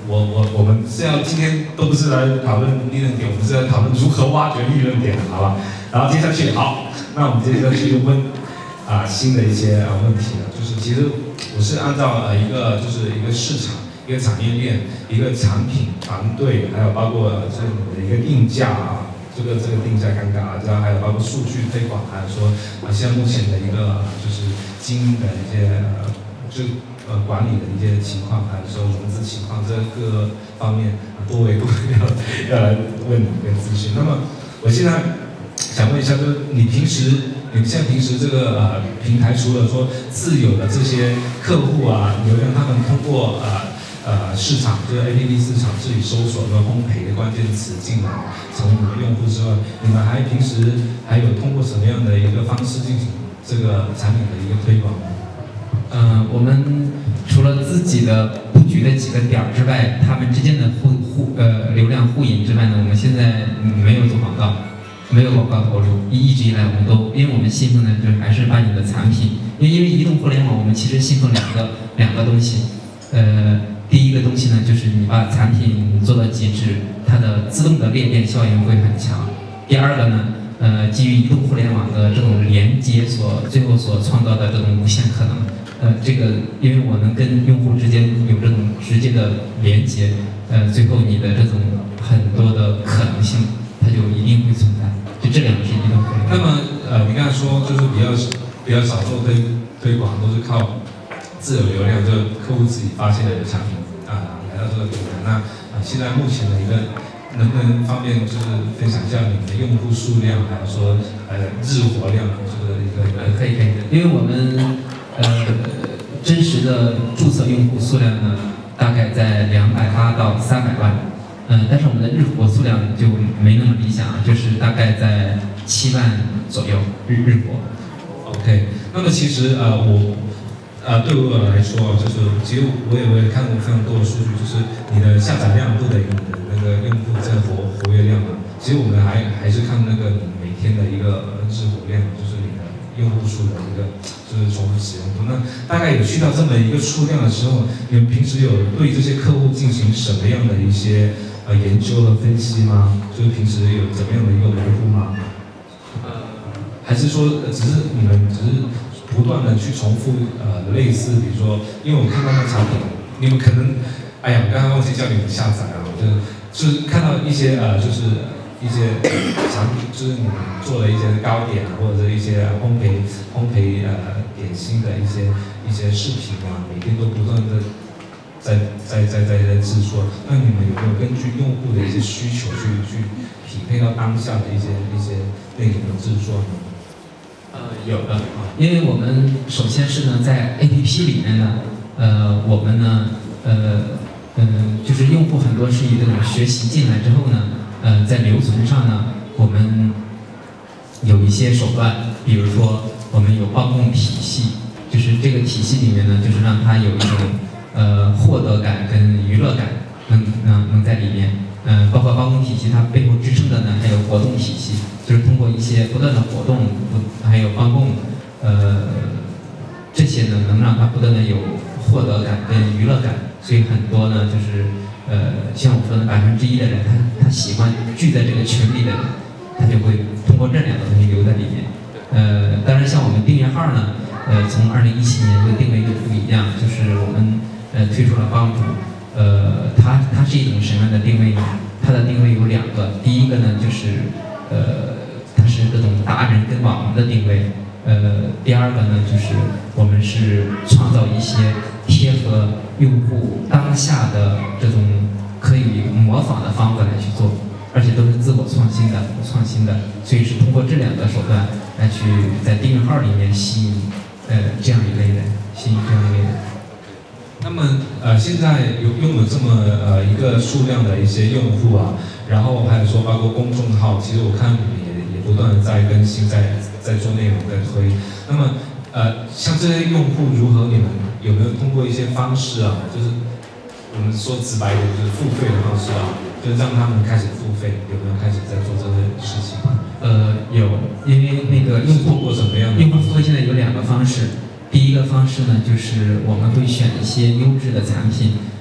我我我们是要今天都不是来讨论利润点，我们是要讨论如何挖掘利润点，好吧？然后接下去好，那我们接下去问啊、呃、新的一些呃问题了，就是其实我是按照呃一个就是一个市场、一个产业链、一个产品团队，还有包括这种的一个定价啊。这个这个定价尴尬，然后还有包括数据推广，还有说啊，现在目前的一个就是经营的一些呃，就呃管理的一些情况，还有说融资情况，这各方面多维度要要来问你跟咨询。那么我现在想问一下，就是你平时你现在平时这个呃平台，除了说自有的这些客户啊，流量，他们通过呃。呃，市场就是 A P P 市场自己搜索的烘焙的关键词进来，成为你的用户之外，你们还平时还有通过什么样的一个方式进行这个产品的一个推广？ 呃，我们除了自己的布局的几个点儿之外，他们之间的互互呃流量互引之外呢，我们现在没有做广告，没有广告投入，一一直以来我们都，因为我们信奉的就是还是把你的产品，因为因为移动互联网，我们其实信奉两个两个东西，呃。第一个东西呢，就是你把产品做到极致，它的自动的裂变效应会很强。第二个呢，呃，基于移动互联网的这种连接所最后所创造的这种无限可能，呃，这个因为我能跟用户之间有这种直接的连接，呃，最后你的这种很多的可能性，它就一定会存在。就这两个是移动互联网。 那么，呃，你刚才说就是比较比较少做推推广，都是靠自有流量，就是客户自己发现的产品。啊，来到这个平台，那啊，现在目前的一个能不能方便就是分享一下你们的用户数量，还有说呃日活量，就是一个呃可以可以，因为我们呃真实的注册用户数量呢，大概在两百八到三百万，嗯、呃，但是我们的日活数量就没那么理想，就是大概在七万左右日日活。 OK， 那么其实呃我。呃，对我来说，就是其实我也我也看过非常多的数据，就是你的下载量不等于你的那个用户这个活活跃量嘛。其实我们还还是看那个你每天的一个日活量，就是你的用户数的一个就是重复使用度。那大概有去到这么一个数量的时候，你们平时有对这些客户进行什么样的一些呃研究和分析吗？就是平时有怎么样的一个维护吗？呃，还是说只是你们只是？不断的去重复呃类似，比如说，因为我看到那产品，你们可能，哎呀，我刚刚忘记叫你们下载了，就是就是看到一些呃就是一些产品，就是你们做了一些糕点或者是一些烘焙烘焙呃点心的一些一些视频啊，每天都不断的在在在在在制作。那你们有没有根据用户的一些需求去去匹配到当下的一些一些内容的制作呢？ 呃，有的，因为我们首先是呢，在 A P P 里面呢，呃，我们呢，呃，嗯、呃，就是用户很多是以这种学习进来之后呢，呃，在留存上呢，我们有一些手段，比如说我们有报供体系，就是这个体系里面呢，就是让它有一种呃获得感跟娱乐感能能能在里面。嗯、呃，包括报供体系，它背后支撑的呢，还有活动体系，就是通过一些不断的活动，不还有报供，呃，这些呢能让它不断的有获得感跟娱乐感，所以很多呢就是呃，像我说的百分之一的人，他他喜欢聚在这个群里的人，他就会通过这两个东西留在里面。呃，当然像我们订阅号呢，呃，从二零一七年这个定位就不一样，就是我们呃推出了帮助。呃，它它是一种什么样的定位呢？它的定位有两个，第一个呢就是，呃，它是这种达人跟网红的定位，呃，第二个呢就是我们是创造一些贴合用户当下的这种可以模仿的方法来去做，而且都是自我创新的、创新的，所以是通过这两个手段来去在订阅号里面吸引呃这样一类人，吸引这样一类人。 那么呃，现在有拥有这么呃一个数量的一些用户啊，然后还有说包括公众号，其实我看你们也也不断的在更新，在在做内容在推。那么呃，像这些用户如何，你们有没有通过一些方式啊，就是我们说直白一点，就是付费的方式啊，就是让他们开始付费，有没有开始在做这些事情？ 呃，有，因为那个用户过什么样的用户付费现在有两个方式。第一个方式呢，就是我们会选一些优质的产品，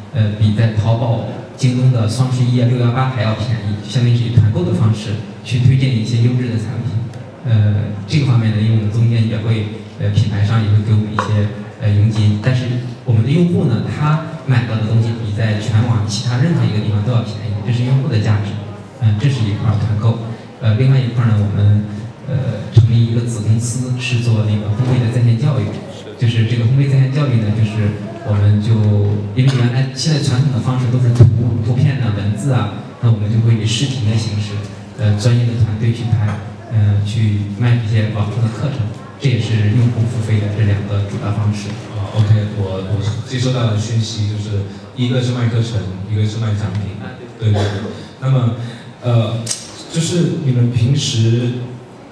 呃，比在淘宝、京东的双十一啊、六幺八还要便宜，相当于是以团购的方式去推荐一些优质的产品。呃，这个方面呢，因为我们中间也会，呃，品牌商也会给我们一些呃佣金，但是我们的用户呢，他买到的东西比在全网其他任何一个地方都要便宜，这是用户的价值。嗯、呃，这是一块团购。呃，另外一块呢，我们呃成立一个子公司，是做那个烘焙的在线教育。就是这个烘焙在线教育呢，就是我们就因为原来现在传统的方式都是图图片啊、文字啊，那我们就会以视频的形式，呃，专业的团队去拍，嗯、呃，去卖这些网上的课程，这也是用户付费的这两个主要方式。 啊 ，OK， 我我接收到的讯息就是，一个是卖课程，一个是卖产品。对对对。那么，呃，就是你们平时，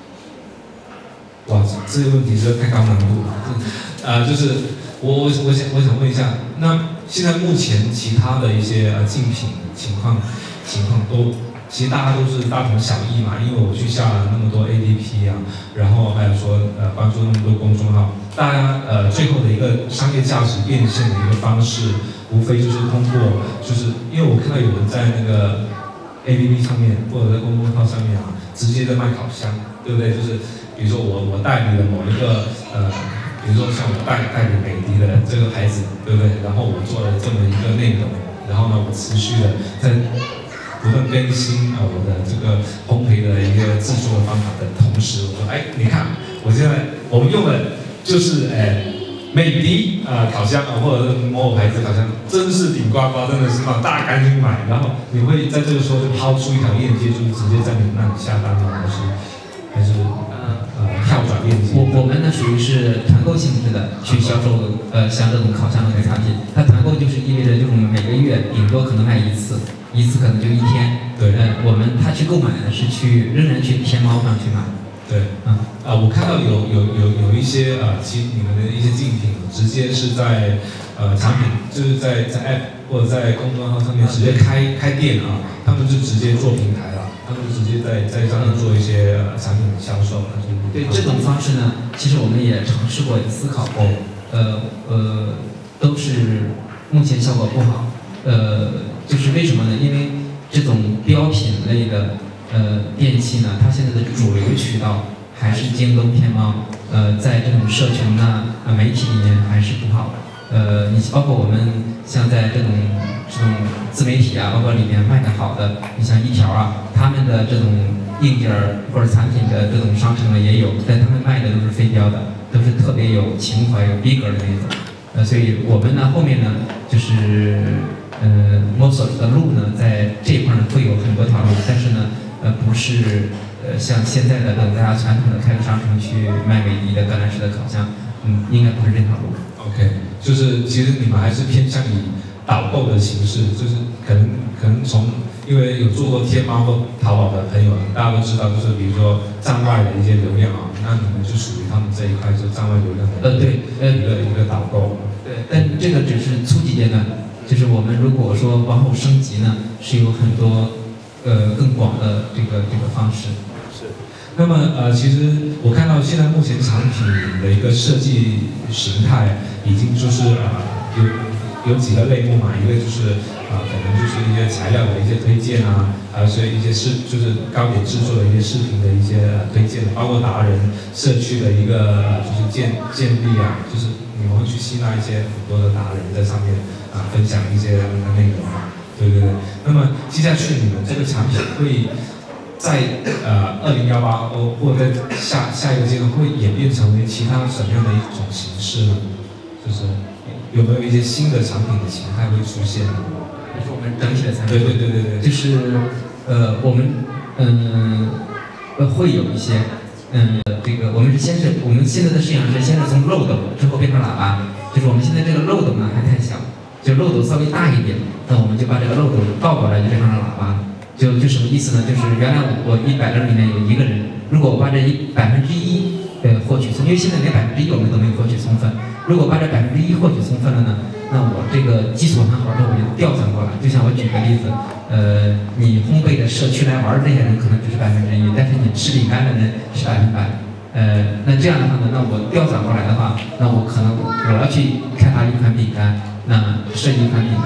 哇，这个问题是太高难度了。呃，就是我我我想我想问一下，那现在目前其他的一些呃竞品情况情况都，其实大家都是大同小异嘛，因为我去下了那么多 A P P 啊，然后还有说呃关注那么多公众号，大家呃最后的一个商业价值变现的一个方式，无非就是通过，就是因为我看到有人在那个 A P P 上面或者在公众号上面啊，直接在卖烤箱，对不对？就是比如说我我代理了某一个呃。比如说像我代代理美的的这个牌子，对不对？然后我做了这么一个内容，然后呢，我持续的在不断更新啊、呃、我的这个烘焙的一个制作方法的同时，我说，哎，你看，我现在我们用的就是哎美的啊、呃、烤箱啊，或者是某某牌子烤箱，真是顶呱呱，真的是让大家赶紧买。然后你会在这个时候就抛出一条链接，就是直接在你那里下单吗？还是还是？呃，跳转链接。我我们呢属于是团购性质的去销售，呃，像这种烤箱类的产品。它团购就是意味着就是我们每个月顶多可能卖一次，一次可能就一天。 对。 呃，我们他去购买呢是去仍然去天猫上去买。 对。嗯。啊，我看到有有有有一些呃，其你们的一些竞品直接是在呃产品就是在在 app 或者在公众号上面直接开开店啊，他们就直接做平台了。他们就直接在在上面做一些呃产品销售了。 对这种方式呢，其实我们也尝试过，也思考过，呃呃，都是目前效果不好。呃，就是为什么呢？因为这种标品类的呃电器呢，它现在的主流渠道还是京东、天猫，呃，在这种社群呢、呃媒体里面还是不好。呃，你包括我们像在这种这种自媒体啊，包括里面卖的好的，你像一条啊，他们的这种硬件或者产品的这种商城呢也有，但他们卖的都是非标的，都是特别有情怀、有逼格的那种。呃，所以我们呢后面呢就是呃摸索的路呢，在这一块呢会有很多条路，但是呢呃不是呃像现在的这种大家传统的开个商城去卖美的、橄榄式的烤箱，嗯，应该不是这条路。 OK， 就是其实你们还是偏向于导购的形式，就是可能可能从。因为有做过天猫或淘宝的朋友，大家都知道，就是比如说站外的一些流量啊，那你们就属于他们这一块，就站外流量的呃对，呃一个一个导购。 对，但这个只是初级阶段，就是我们如果说往后升级呢，是有很多呃更广的这个这个方式。 是。那么呃，其实我看到现在目前产品的一个设计形态，已经就是呃有有几个类目嘛，一个就是。啊，可能就是一些材料的一些推荐啊，还有一些视就是糕点制作的一些视频的一些、呃、推荐，包括达人社区的一个、呃、就是建建立啊，就是你们会去吸纳一些很多的达人在上面啊、呃、分享一些那个内容啊，对对对。那么接下去你们这个产品会在呃二零幺八哦，或者在下下一个阶段会演变成为其他什么样的一种形式呢？就是有没有一些新的产品的形态会出现呢？ 就是我们整体的产品， 对对对对对， 就是呃我们嗯呃会有一些嗯这个我们是先是我们现在的摄影师先是从漏斗之后变成喇叭，就是我们现在这个漏斗呢还太小，就漏斗稍微大一点，那我们就把这个漏斗倒过来就变成了喇叭，就就什么意思呢？就是原来我一百个人里面有一个人，如果我把这一百分之一呃获取充，因为现在连百分之一我们都没有获取充分，如果把这百分之一获取充分了呢？那我这个基础很好之后，我就调整过来。就像我举个例子，呃，你烘焙的社区来玩这些人可能只是百分之一，但是你吃饼干的人是百分百。呃，那这样的话呢，那我调转过来的话，那我可能我要去开发一款饼干，那设计一款饼干，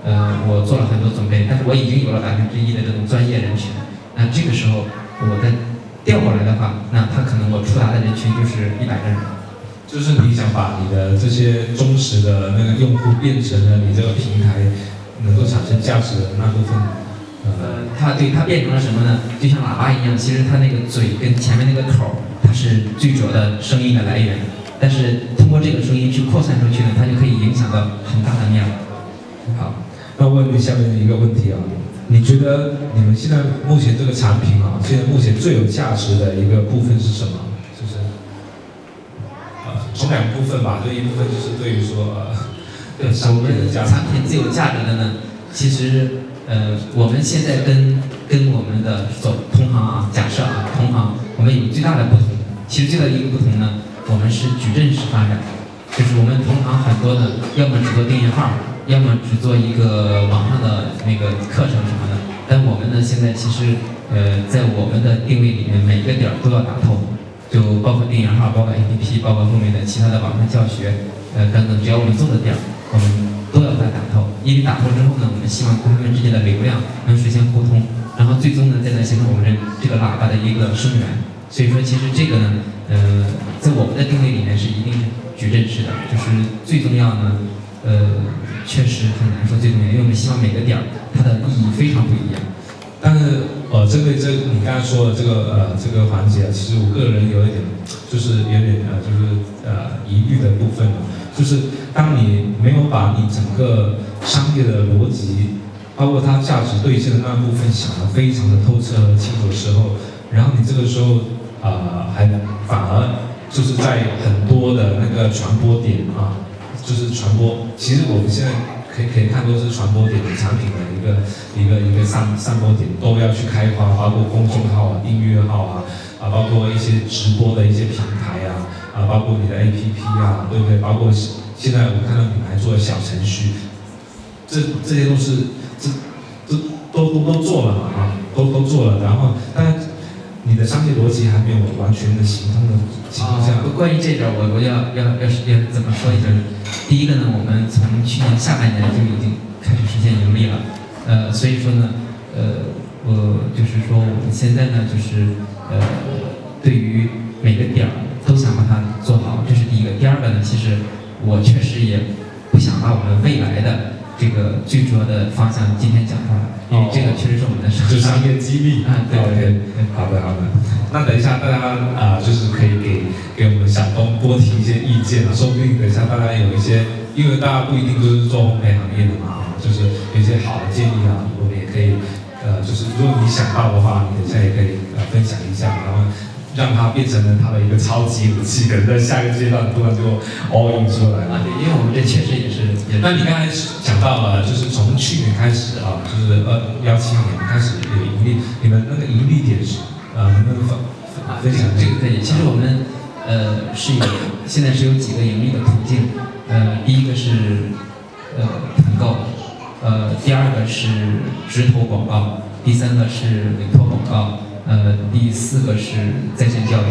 呃，我做了很多准备，但是我已经有了百分之一的这种专业人群。那这个时候我再调过来的话，那他可能我触达的人群就是一百个人。 就是你想把你的这些忠实的那个用户变成了你这个平台能够产生价值的那部分。 呃，它对它变成了什么呢？就像喇叭一样，其实它那个嘴跟前面那个口，它是最主要的声音的来源。但是通过这个声音去扩散出去呢，它就可以影响到很大的面了。 好，那问你下面的一个问题啊，你觉得你们现在目前这个产品啊，现在目前最有价值的一个部分是什么？就是呃，从两部分吧，这一部分就是对于说呃， 对我们产品最有价值的呢，其实呃，我们现在跟跟我们的走同行啊，假设啊，同行我们有最大的不同，其实最大的一个不同呢，我们是矩阵式发展，就是我们同行很多的，要么只做订阅号，要么只做一个网上的那个课程什么的，但我们呢，现在其实呃，在我们的定位里面，每个点儿都要打透，就包括订阅号，包括 A P P， 包括后面的其他的网上教学，呃等等，只要我们做的点儿，我们都要再打透。因为打透之后呢，我们希望跟他们之间的流量能实现互通，然后最终呢，再能形成我们这个喇叭的一个声源。所以说，其实这个呢，呃，在我们的定位里面是一定是矩阵式的，就是最重要呢，呃，确实很难说最重要，因为我们希望每个点儿它的意义非常不一样。 但是呃，针对这你刚才说的这个呃这个环节，其实我个人有一点就是有点呃就是呃疑虑的部分，就是当你没有把你整个商业的逻辑，包括它价值兑现的那部分想得非常的透彻和清楚的时候，然后你这个时候呃还反而就是在很多的那个传播点啊，就是传播，其实我们现在可以可以看作是传播点的产品的一个一个一个散散播点都要去开发，包括公众号啊、订阅号啊，啊包括一些直播的一些平台啊，啊包括你的 A P P 啊，对不对？包括现在我看到你们还做了小程序，这这些都是这这都都都做了嘛啊，都都做了，然后但你的商业逻辑还没有完全的行通的情况下。 啊，关于这点我我要要要要怎么说一下？第一个呢，我们从去年下半年就已经开始实现盈利了，呃，所以说呢，呃，我就是说我们现在呢，就是呃，对于每个点儿都想把它做好，这是第一个。第二个呢，其实我确实也不想把我们未来的这个最主要的方向今天讲出来，因为这个确实是我们的就商业机密啊，对对对， 好的好的。那等一下大家啊、呃，就是可以给给我们小东多提一些意见，说不定等一下大家有一些，因为大家不一定都是做烘焙行业的嘛，就是有一些好的建议啊，我们也可以呃，就是如果你想到的话，你等一下也可以呃分享一下，然后让它变成了它的一个超级武器，可能在下一个阶段突然就 all in 出来了。 啊，对，因为我们这确实也是。也那你刚才讲到了，就是从去年开始啊，就是二幺七年开始有盈利，你们那个盈利点是呃能不能分分享？ 这个可以。其实我们呃是有现在是有几个盈利的途径，呃，第一个是呃团购，呃，第二个是直投广告，第三个是委托广告，呃，第四个是在线教育。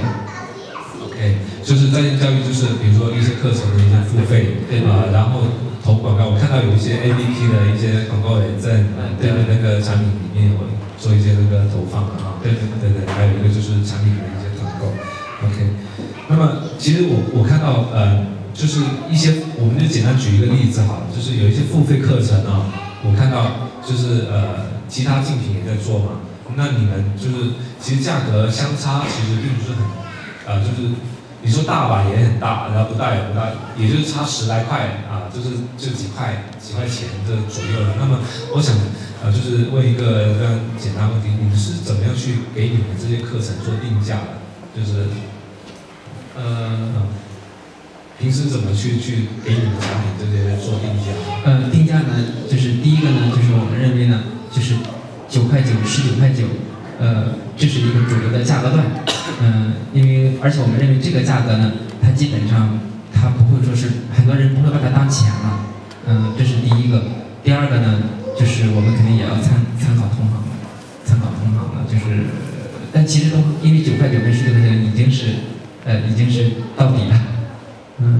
OK， 就是在线教育，就是比如说一些课程的一些付费， 对啊、呃，然后投广告，我看到有一些 A P P 的一些广告也在对的那个产品里面有做一些那个投放啊，对对对对，还有一个就是产品的一些团购。OK， 那么其实我我看到呃，就是一些我们就简单举一个例子好了，就是有一些付费课程啊，我看到就是呃其他竞品也在做嘛，那你们就是其实价格相差其实并不是很。呃，就是你说大吧也很大，然后不大也不大，也就是差十来块啊，就是就几块几块钱这左右了。那么我想呃，就是问一个非常简单问题，你们是怎么样去给你们这些课程做定价的？就是呃，平时怎么去去给你们产品这些做定价？ 呃，定价呢，就是第一个呢，就是我们认为呢，就是九块九、十九块九，呃，这是一个主流的价格段。嗯、呃，因为而且我们认为这个价格呢，它基本上它不会说是很多人不会把它当钱了，嗯、呃，这是第一个。第二个呢，就是我们肯定也要参参考同行，参考同行的，就是，但其实都因为九块九跟十九块九已经是，呃，已经是到底了，嗯、呃，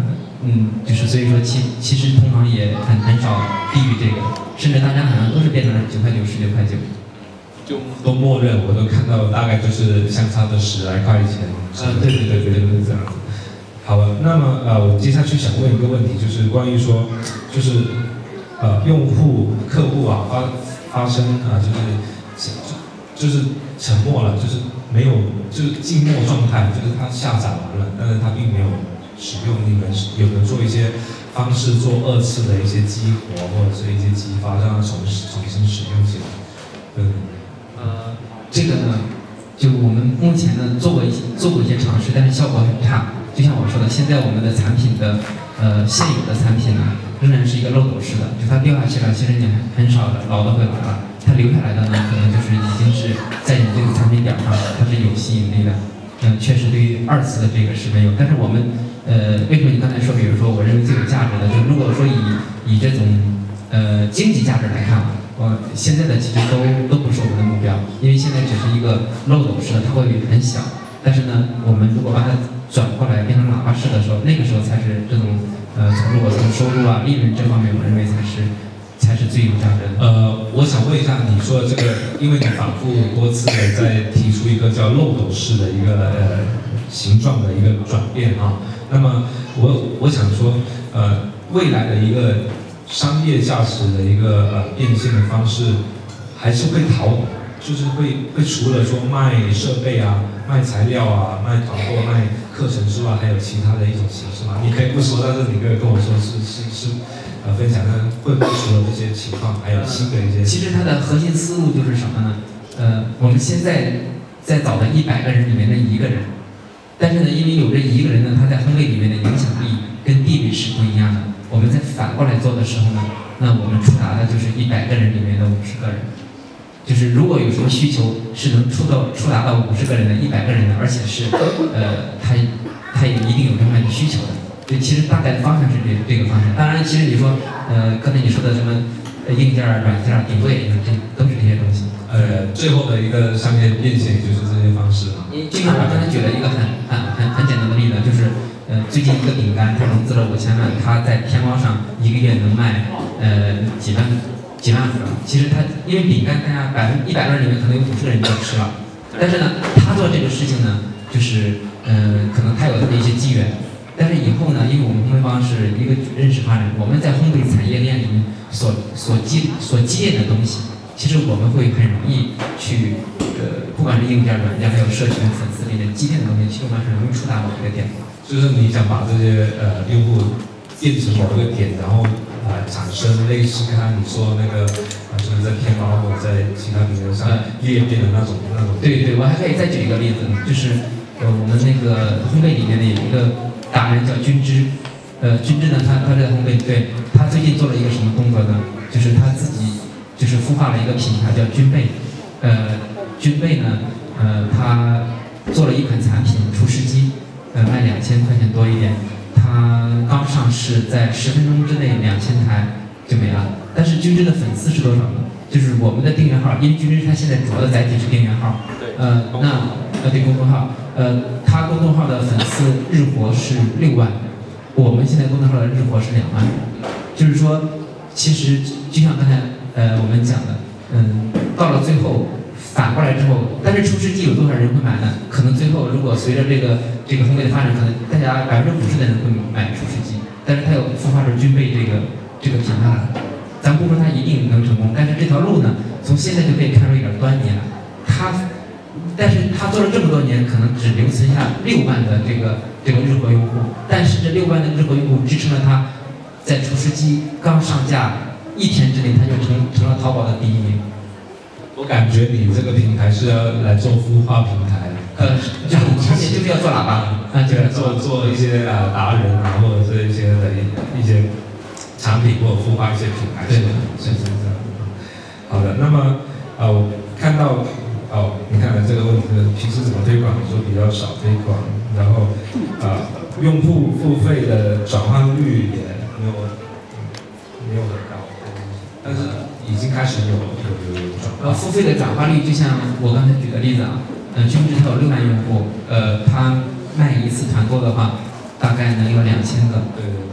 嗯，就是所以说其其实同行也很很少低于这个，甚至大家好像都是变成了九块九、十九块九。 就都默认，我都看到大概就是相差的十来块钱。 呃，对对对对对， 就是这样子。好了，那么呃，我接下去想问一个问题，就是关于说，就是呃，用户、客户啊发发生啊、呃，就是就是沉默了，就是没有，就是静默状态，就是他下载完了，但是他并没有使用，你们有没有做一些方式做二次的一些激活或者是一些激发，让它重重新使用起来？嗯。 呃，这个呢，就我们目前呢做过一些做过一些尝试，但是效果很差。就像我说的，现在我们的产品的呃现有的产品呢，仍然是一个漏斗式的，就它掉下去了，其实你很少的老的会来了，它留下来的呢，可能就是已经是在你这个产品点上，它是有吸引力的。嗯，确实对于二次的这个是没有，但是我们呃，为什么你刚才说，比如说我认为最有价值的，就如果说以以这种呃经济价值来看。呃，现在的其实都都不是我们的目标，因为现在只是一个漏斗式的，它会很小。但是呢，我们如果把它转过来变成喇叭式的时候，那个时候才是这种呃，从如果从收入啊、利润这方面，我认为才是才是最有价值的。 呃，我想问一下，你说的这个，因为你反复多次的在提出一个叫漏斗式的一个呃形状的一个转变啊，那么我我想说，呃，未来的一个。商业价值的一个呃变现的方式，还是会淘，就是会会除了说卖设备啊、卖材料啊、卖团购、卖课程之外，还有其他的一种形式吗？你可以不说，但是你可以跟我说是是是呃分享，那会不会除了这些情况，还有新的一些？ 其实它的核心思路就是什么呢？呃，我们现在在找的一百个人里面的一个人，但是呢，因为有这一个人呢，他在烘焙里面的影响力跟地位是不一样的。我们在反过来做的时候呢，那我们触达的就是一百个人里面的五十个人，就是如果有什么需求是能触到触达到五十个人的、一百个人的，而且是呃，他他也一定有这么一个需求的。对，其实大概的方向是这这个方向。当然，其实你说呃，刚才你说的什么硬件、软件、顶柜，这都是这些东西。 呃，最后的一个商业变现就是这些方式嘛。 就像我刚才举了一个很很很很简单的例子，就是。呃，最近一个饼干，它融资了五千万，它在天猫上一个月能卖呃几万几万盒。其实它因为饼干，大家百分一百个人里面可能有五十个人就吃了，但是呢，他做这个事情呢，就是呃可能他有他的一些机缘，但是以后呢，因为我们烘焙坊是一个认识发展，我们在烘焙产业链里面所所积所积淀的东西，其实我们会很容易去呃，不管是硬件、软件，还有社群、粉丝里面积淀的东西，其实我们很容易触达某一个点。 就是你想把这些呃用户变成某一个点，然后呃产生类似刚才你说的那个啊、呃，就是在天猫或者在其他平台上裂变的那种那种。 对对，我还可以再举一个例子，就是呃我们那个烘焙里面的有一个达人叫君之，呃君之呢他他在烘焙，对他最近做了一个什么动作呢？就是他自己就是孵化了一个品牌叫君贝，呃君贝呢呃他做了一款产品厨师机。呃，卖两千块钱多一点，它刚上市，在十分钟之内两千台就没了。但是君之的粉丝是多少呢？就是我们的订阅号，因为君之它现在主要的载体是订阅号，呃，那呃对公众号，呃，它公众号的粉丝日活是六万，我们现在公众号的日活是两万，就是说，其实就像刚才呃我们讲的，嗯，到了最后。反过来之后，但是厨师机有多少人会买呢？可能最后如果随着这个这个烘焙的发展，可能大家百分之五十的人会买厨师机，但是它有孵化出君贝这个这个品牌，咱不说它一定能成功，但是这条路呢，从现在就可以看出一点端倪来。它，但是它做了这么多年，可能只留存下六万的这个这个日活用户，但是这六万的日活用户支撑了它，在厨师机刚上架一天之内，它就成成了淘宝的第一名。 我感觉你这个平台是要来做孵化平台， 呃，就是就是就是要做喇叭，啊，就是做做一些呃达人啊，或者是一些的一一些产品或者孵化一些品牌， 对， 是是这样。好的，那么呃，我看到哦，你看这个问题是平时怎么推广？你说比较少推广，然后呃，用户付费的转换率也没有没有很高，但是。已经开始有有有有转化。 呃，付费的转化率就像我刚才举的例子啊，呃，君之它有六万用户，呃，他卖一次团购的话，大概能有两千个。 对对对。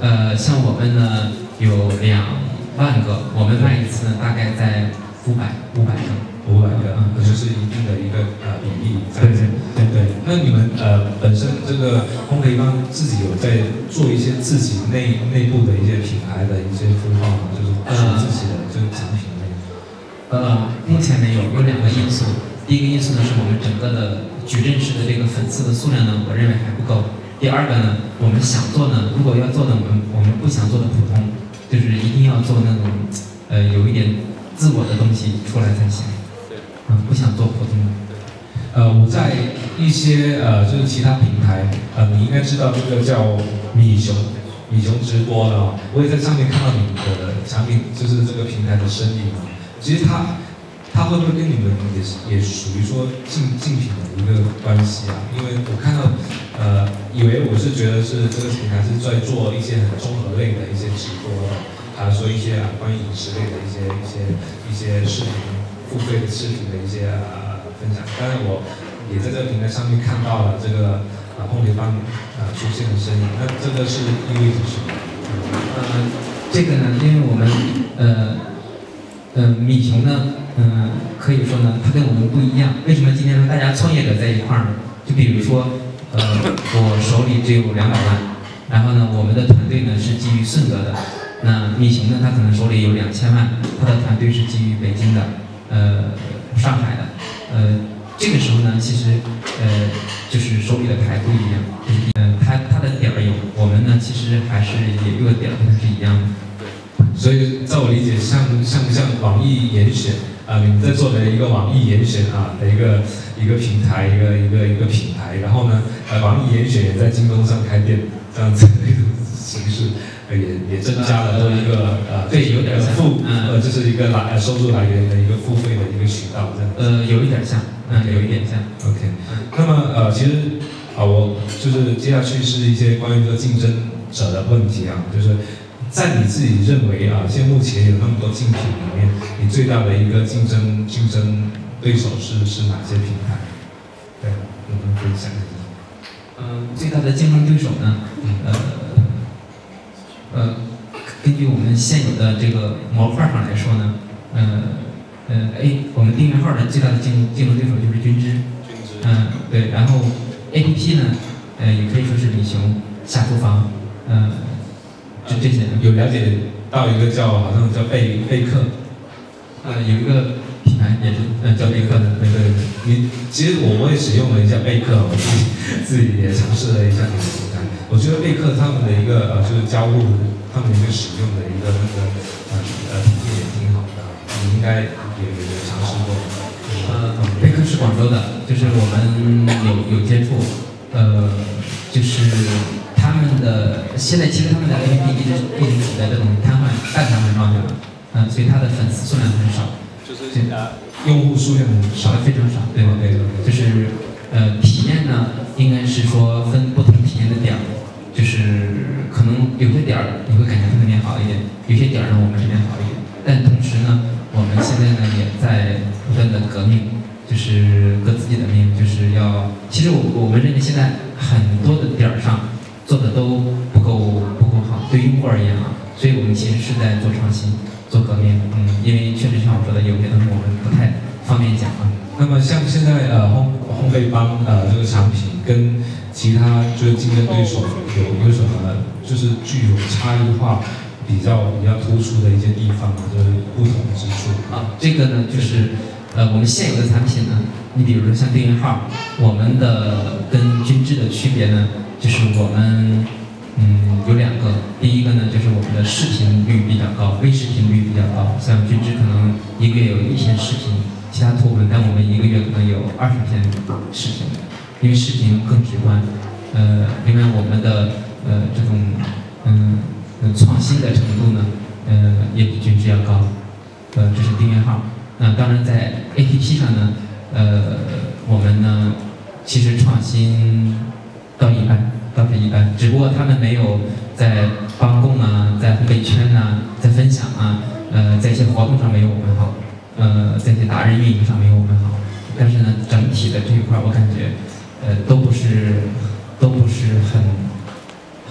呃，像我们呢有两万个，我们卖一次呢大概在五百五百个。 五百个，嗯，就是一定的一个呃比例，这样子。对对对。那你们呃本身这个烘焙坊自己有在做一些自己内内部的一些品牌的一些孵化吗？就是属自己的这个产品类。 呃，目前没有，有两个因素。第一个因素呢是我们整个的矩阵式的这个粉丝的数量呢，我认为还不够。第二个呢，我们想做呢，如果要做的我们我们不想做的普通，就是一定要做那种呃有一点自我的东西出来才行。嗯，不想做普通的。 呃，我在一些呃，就是其他平台，呃，你应该知道这个叫米熊，米熊直播的哦，我也在上面看到你的产品，就是这个平台的身影啊。其实它，它会不会跟你们也是也属于说竞竞品的一个关系啊？因为我看到，呃，以为我是觉得是这个平台是在做一些很综合类的一些直播的，还有说一些啊关于饮食类的一些一些一些视频。付费的视频的一些呃分享，当然我也在这个平台上面看到了这个呃烘焙坊呃出现的身影，那这个是意味着什么？ 呃，这个呢，因为我们呃呃米熊呢，嗯、呃，可以说呢，它跟我们不一样。为什么今天和大家创业者在一块儿呢？就比如说，呃，我手里只有两百万，然后呢，我们的团队呢是基于顺德的，那米熊呢，他可能手里有两千万，他的团队是基于北京的。呃，上海的，呃，这个时候呢，其实，呃，就是手里的牌不一样，就是，呃，他他的点儿有，我们呢，其实还是也有个点儿跟他是一样的。 所以在我理解，像像像网易严选啊、呃，你们在做的一个网易严选啊的一个一个平台，一个一个一个品牌，然后呢，呃，网易严选也在京东上开店，这样子的一种形式。也也增加了多一个呃， 对，有点付呃，这是一个来收入来源的一个付费的一个渠道，这样。 呃，有一点像，嗯，有一点像。 OK， 那么呃，其实啊、呃，我就是接下去是一些关于这个竞争者的问题啊，就是在你自己认为啊，现在目前有那么多竞品里面，你最大的一个竞争竞争对手是是哪些平台？对，我们可以想一下。 嗯，最大的竞争对手呢，呃。呃，根据我们现有的这个模块上来说呢，呃，呃 ，A 我们订阅号的最大的竞竞争对手就是君之， 君之， 嗯，对，然后 A P P 呢，呃，也可以说是米熊、下厨房，呃，就这些。 有了解到一个叫好像叫贝贝克， 呃，有一个品牌也是呃叫贝克的，对对对。 你其实我我也使用了一下贝克，我自己自己也尝试了一下这个平台。我觉得贝克他们的一个呃就是交互，他们一个使用的一个那个呃呃体验也挺好的，你应该也也有尝试过。 呃，贝克是广州的，就是我们有有接触，呃，就是他们的现在其实他们的 A P P 一直一直处在这种瘫痪半瘫痪状态了，嗯、呃，所以它的粉丝数量很少， 就是呃用户数量很少， 非常少。对对对，就是呃体验呢，应该是说分不同体验的点儿。就是可能有些点儿你会感觉他那边好一点，有些点儿呢我们这边好一点，但同时呢，我们现在呢也在不断的革命，就是革自己的命，就是要，其实我我们认为现在很多的点儿上做的都不够不够好，对用户而言啊，所以我们其实是在做创新，做革命，嗯，因为确实像我说的，有些东西我们不太方便讲啊。 那么像现在呃烘烘焙坊呃这个产品跟其他就是竞争对手有有什么就是具有差异化比较比较突出的一些地方，就是不同之处啊？这个呢，就是呃我们现有的产品呢，你比如说像订阅号，我们的跟君之的区别呢，就是我们嗯有两个，第一个呢就是我们的视频率比较高，微视频率比较高，像君之可能一个月有一篇视频，其他图文，但我们一个月可能有二十篇视频。因为视频更直观，呃，另外我们的呃这种嗯、呃、创新的程度呢，呃也比君之要高，呃这是订阅号。那、呃、当然在 A P P 上呢，呃我们呢其实创新倒一般，倒是一般，只不过他们没有在帮供啊，在烘焙圈啊，在分享啊，呃在一些活动上没有我们好，呃在一些达人运营上没有我们好，但是呢整体的这一块我感觉。呃，都不是，都不是很，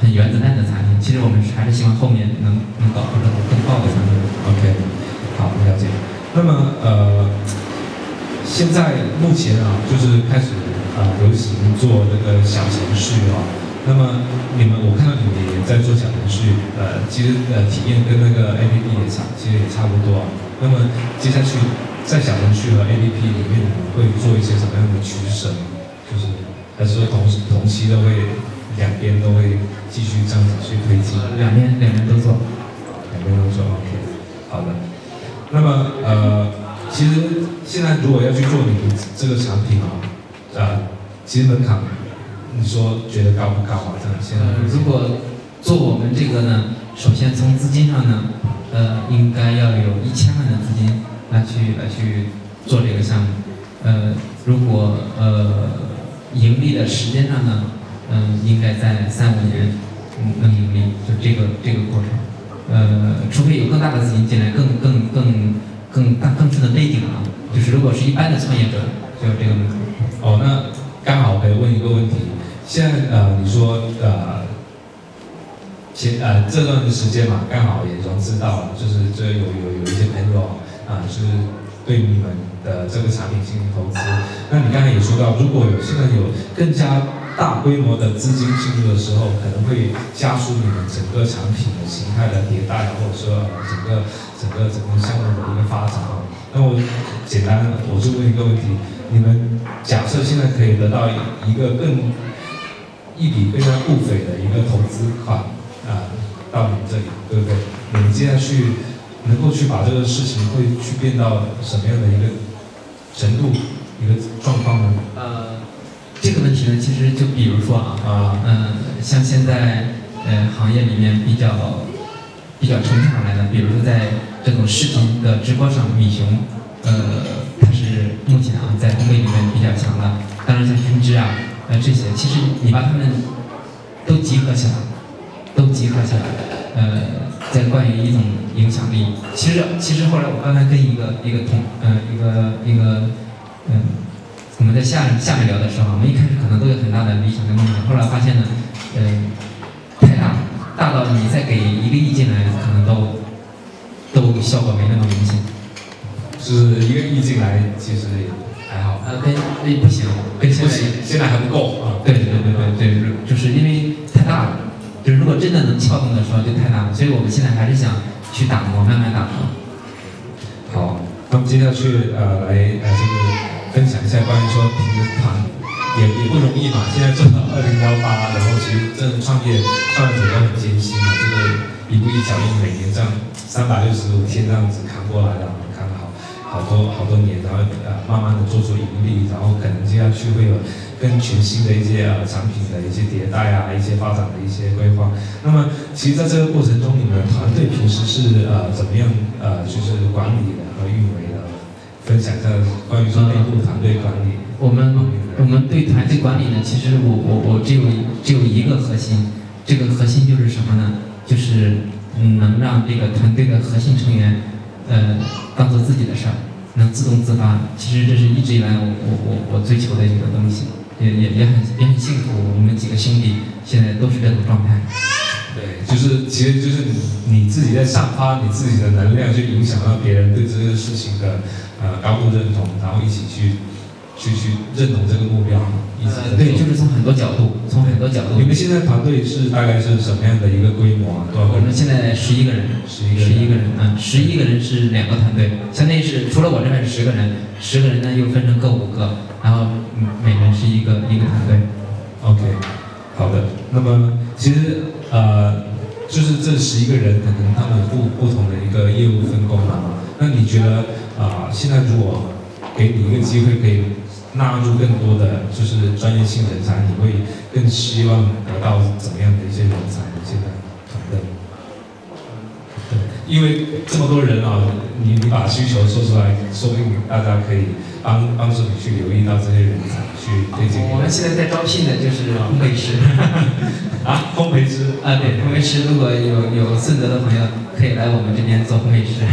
很原子弹的产品。其实我们还是希望后面能能搞出这种更爆的产品。 OK， 好，了解。那么呃，现在目前啊，就是开始啊、呃、流行做那个小程序啊。那么你们，我看到你们也在做小程序，呃，其实呃体验跟那个 A P P 也差，其实也差不多啊。那么接下去在小程序和 A P P 里面，你们会做一些什么样的取舍？就是还是说同同期都会两边都会继续这样子去推进？ 两边两边都做， 两边都做 OK。好的。那么呃，其实现在如果要去做你这个产品啊，呃，其实门槛。你说觉得高不高啊？这样现在、 呃，如果做我们这个呢，首先从资金上呢，呃，应该要有一千万的资金来去来去做这个项目。呃，如果呃盈利的时间上呢，嗯、呃，应该在三五年能盈利，就这个这个过程。呃，除非有更大的资金进来，更更更更大更深的背景啊。就是如果是一般的创业者，就有这个门槛。 哦，那刚好可以问一个问题。现在呃，你说呃，前呃这段时间嘛，刚好也融资到了，就是这有有有一些朋友啊、呃，就是对你们的这个产品进行投资。那你刚才也说到，如果有现在有更加大规模的资金进入的时候，可能会加速你们整个产品的形态的迭代，或者说呃整个整个整个项目的一个发展啊。那我简单我就问一个问题，你们假设现在可以得到一个更一笔更加不菲的一个投资款啊、呃，到你这里，对不对？你们接下去能够去把这个事情会去变到什么样的一个程度、一个状况呢？ 呃，这个问题呢，其实就比如说啊， 啊， 嗯、呃，像现在呃行业里面比较比较成上来的，比如说在这种视频的直播上，米熊，呃，它是目前啊在烘焙里面比较强的。当然像云芝啊。呃，这些其实你把它们都集合起来，都集合起来，呃，在关于一种影响力。其实，其实后来我刚才跟一个一个同，呃，一个一个，嗯、呃，我们在下下面聊的时候，我们一开始可能都有很大的理想跟梦想，后来发现呢，呃，太大，大到你再给一个亿进来，可能都都效果没那么明显。 就是一个亿进来，其实也还好。 呃，跟诶不行，跟现在现在还不够啊。 对对对对对对，就是因为太大了，就是如果真的能撬动的时候就太大了，所以我们现在还是想去打磨，慢慢打磨。 好，那么接下去呃来呃就是分享一下关于说平时团也也不容易嘛，现在做到二零幺八，然后其实这创业创业者都很艰辛嘛，就是一步一脚印，每年这样三百六十五天这样子扛过来的，扛好好多好多年，然后呃慢慢的做出盈利，然后可能接下去会有更全新的一些呃产品的一些迭代啊，一些发展的一些规划。那么其实在这个过程中，你们的团队平时是呃怎么样呃就是管理的和运维的？分享一下关于说内部团队管理。 我们我们对团队管理呢，其实我我我只有只有一个核心，这个核心就是什么呢？就是嗯能让这个团队的核心成员呃当做自己的事儿，能自动自发。其实这是一直以来我我我我追求的一个东西，也也也很也很幸福。我们几个兄弟现在都是这种状态。 对，就是其实就是你自己在散发你自己的能量，去影响到别人对这个事情的呃高度认同，然后一起去去去认同这个目标，一起呃对，就是从很多角度，从很多角度。 你们现在团队是大概是什么样的一个规模啊？多少个人？ 我们现在十一个人， 十一个人， 十一个人，嗯，十一个人是两个团队，相当于是除了我之外是十个人，十个人呢又分成各五个，然后嗯每人是一个一个团队。 OK， 好的。那么其实呃，就是这十一个人，可能他们有不不同的一个业务分工嘛。那你觉得啊、呃，现在如果给你一个机会，可以纳入更多的就是专业性人才，你会更希望得到怎么样的一些人才？现在团队，对，因为这么多人啊，你你把需求说出来，说不定大家可以帮帮助你去留意到这些人才，去推荐。 我们现在在招聘的就是烘焙师。 啊，烘焙师啊，对，烘焙师如果有有顺德的朋友，可以来我们这边做烘焙师。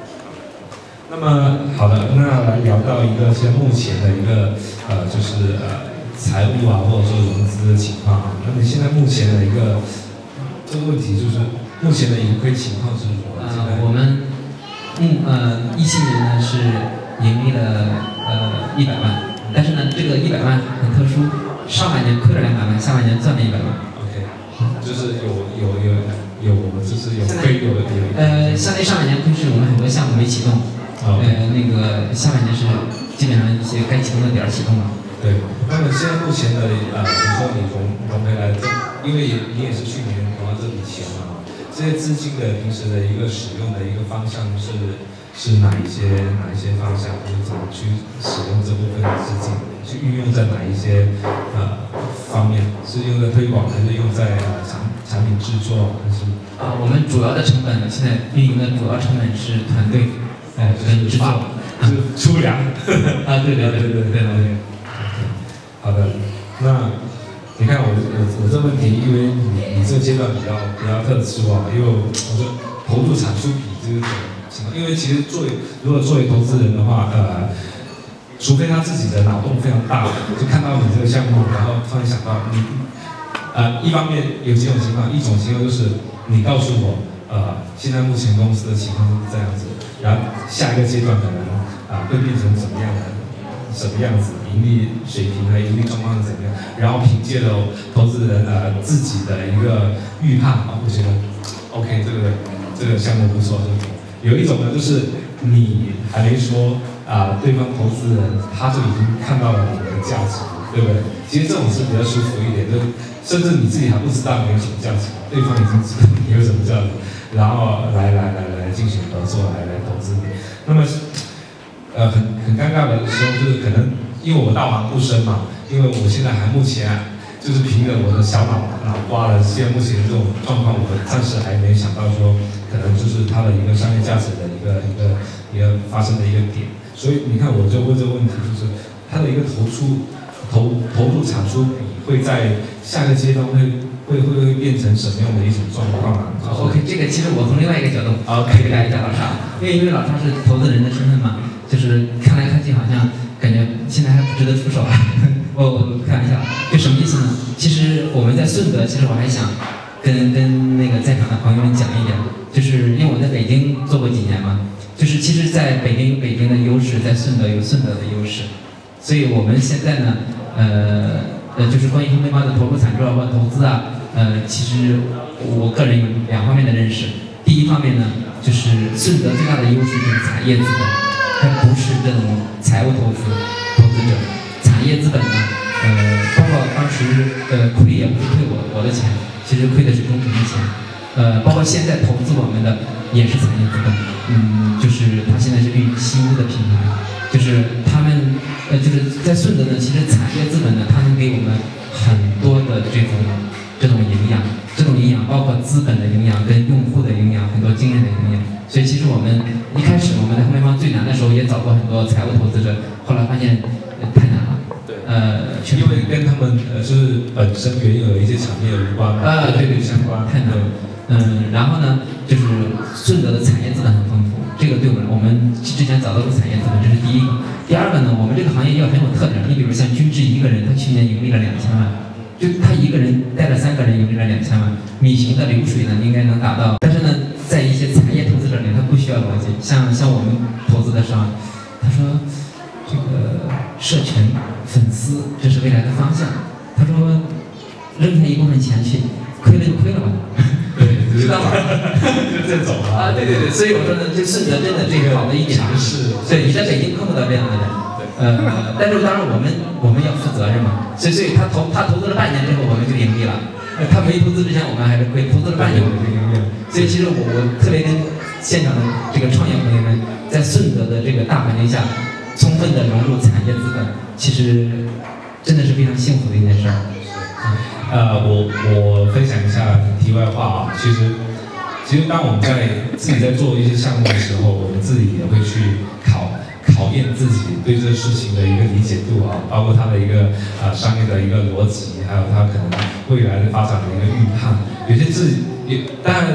那么好的，那来聊到一个现在目前的一个呃，就是呃财务啊，或者说融资的情况啊。那你现在目前的一个这个问题就是目前的盈亏情况是如何？ 呃，我们嗯呃一七年呢是盈利了呃一百万，但是呢这个一百万很特殊，上半年亏了两百万，下半年赚了一百万。 OK， 就是有有有有就是有亏有有。 呃，相对上半年亏是我们很多项目没启动，呃那个下半年是基本上一些该启动的点儿启动了。 对，那么现在目前的呃，比如说你融融回来，这因为你也是去年融了这笔钱嘛，这些资金的平时的一个使用的一个方向是是哪一些哪一些方向，或者怎么去使用这部分的资金，去运用在哪一些呃方面？是用在推广，还是用在呃产产品制作，还是？ 啊，我们主要的成本现在运营的主要成本是团队，呃，跟制作， 就是出粮。 啊，对对对对对对。 好的，那你看我我我这问题，因为你你这阶段比较比较特殊啊，因为我说投入产出比这个情况，因为其实作为如果作为投资人的话，呃，除非他自己的脑洞非常大，就看到你这个项目，然后突然想到你，呃，一方面有几种情况，一种情况就是你告诉我，呃，现在目前公司的情况是这样子，然后下一个阶段可能啊、呃、会变成怎么样的？什么样子，盈利水平和盈利状况是怎么样？然后凭借着投资人呃自己的一个预判啊，我觉得 OK， 这个这个项目不错。有一种呢，就是你还没说啊、呃，对方投资人他就已经看到了你的价值，对不对？其实这种是比较舒服一点，就甚至你自己还不知道你有什么价值，对方已经知道你有什么价值，然后来来来来进行合作，来来投资你。那么。呃，很很尴尬的时候，就是可能因为我道行不深嘛，因为我现在还目前就是凭着我的小脑脑瓜的，现在目前这种状况，我暂时还没想到说，可能就是它的一个商业价值的一个一个一个发生的一个点。所以你看，我就问这个问题，就是它的一个投出投投入产出比会在下个阶段会会会会变成什么样的一种状况啊、就是、 ？OK， 这个其实我从另外一个角度啊，可以给大家讲老沙，因为因为老沙是投资人的身份嘛。就是看来看去，好像感觉现在还不值得出手。我我开玩笑，就什么意思呢？其实我们在顺德，其实我还想跟跟那个在场的朋友们讲一点，就是因为我在北京做过几年嘛，就是其实在北京有北京的优势，在顺德有顺德的优势，所以我们现在呢，呃呃，就是关于烘焙坊的投入产出啊或投资啊，呃，其实我个人有两方面的认识。第一方面呢，就是顺德最大的优势就是产业资本。它不是这种财务投资投资者，产业资本呢，呃，包括当时呃亏也不是亏我我的钱，其实亏的是中平的钱，呃，包括现在投资我们的也是产业资本，嗯，就是它现在是运营新屋的品牌，就是他们呃就是在顺德呢，其实产业资本呢，它能给我们很多的这种这种营养，这种营养包括资本的营养跟用户的营养，很多经验的营养。所以其实我们一开始我们在烘焙坊最难的时候也找过很多财务投资者，后来发现、呃、太难了。对。呃， 因为跟他们呃就是本身原有的一些产业无关嘛。 呃，对对，相关太难了。嗯，然后呢，就是顺德的产业资本很丰富，这个对我们我们之前找到过产业资本，这是第一个。第二个呢，我们这个行业又很有特点，你比如像君志一个人，他去年盈利了两千万。就他一个人带了三个人，盈利了两千万。米行的流水呢，应该能达到。但是呢，在一些产业投资者里，他不需要逻辑。像像我们投资的时候，他说这个社群、粉丝这是未来的方向。他说扔下一部分钱去，亏了就亏了吧。 对， 知道吗？ 就这种啊。 啊，对对对，所以我说呢，就顺德真的这个好的一点是，对，你在北京碰不到这样的人。呃，但是当然我们我们要负责任嘛，所以所以他投他投资了半年之后我们就盈利了，呃、他没投资之前我们还是亏，投资了半年我们就盈利了。所以其实我我特别跟现场的这个创业朋友们，在顺德的这个大环境下，充分的融入产业资本，其实真的是非常幸福的一件事儿。 呃，我我分享一下题外话啊，其实其实当我们在自己在做一些项目的时候，我们自己也会去考。考验自己对这个事情的一个理解度啊，包括它的一个呃商业的一个逻辑，还有它可能未来的发展的一个预判。有些自己也当然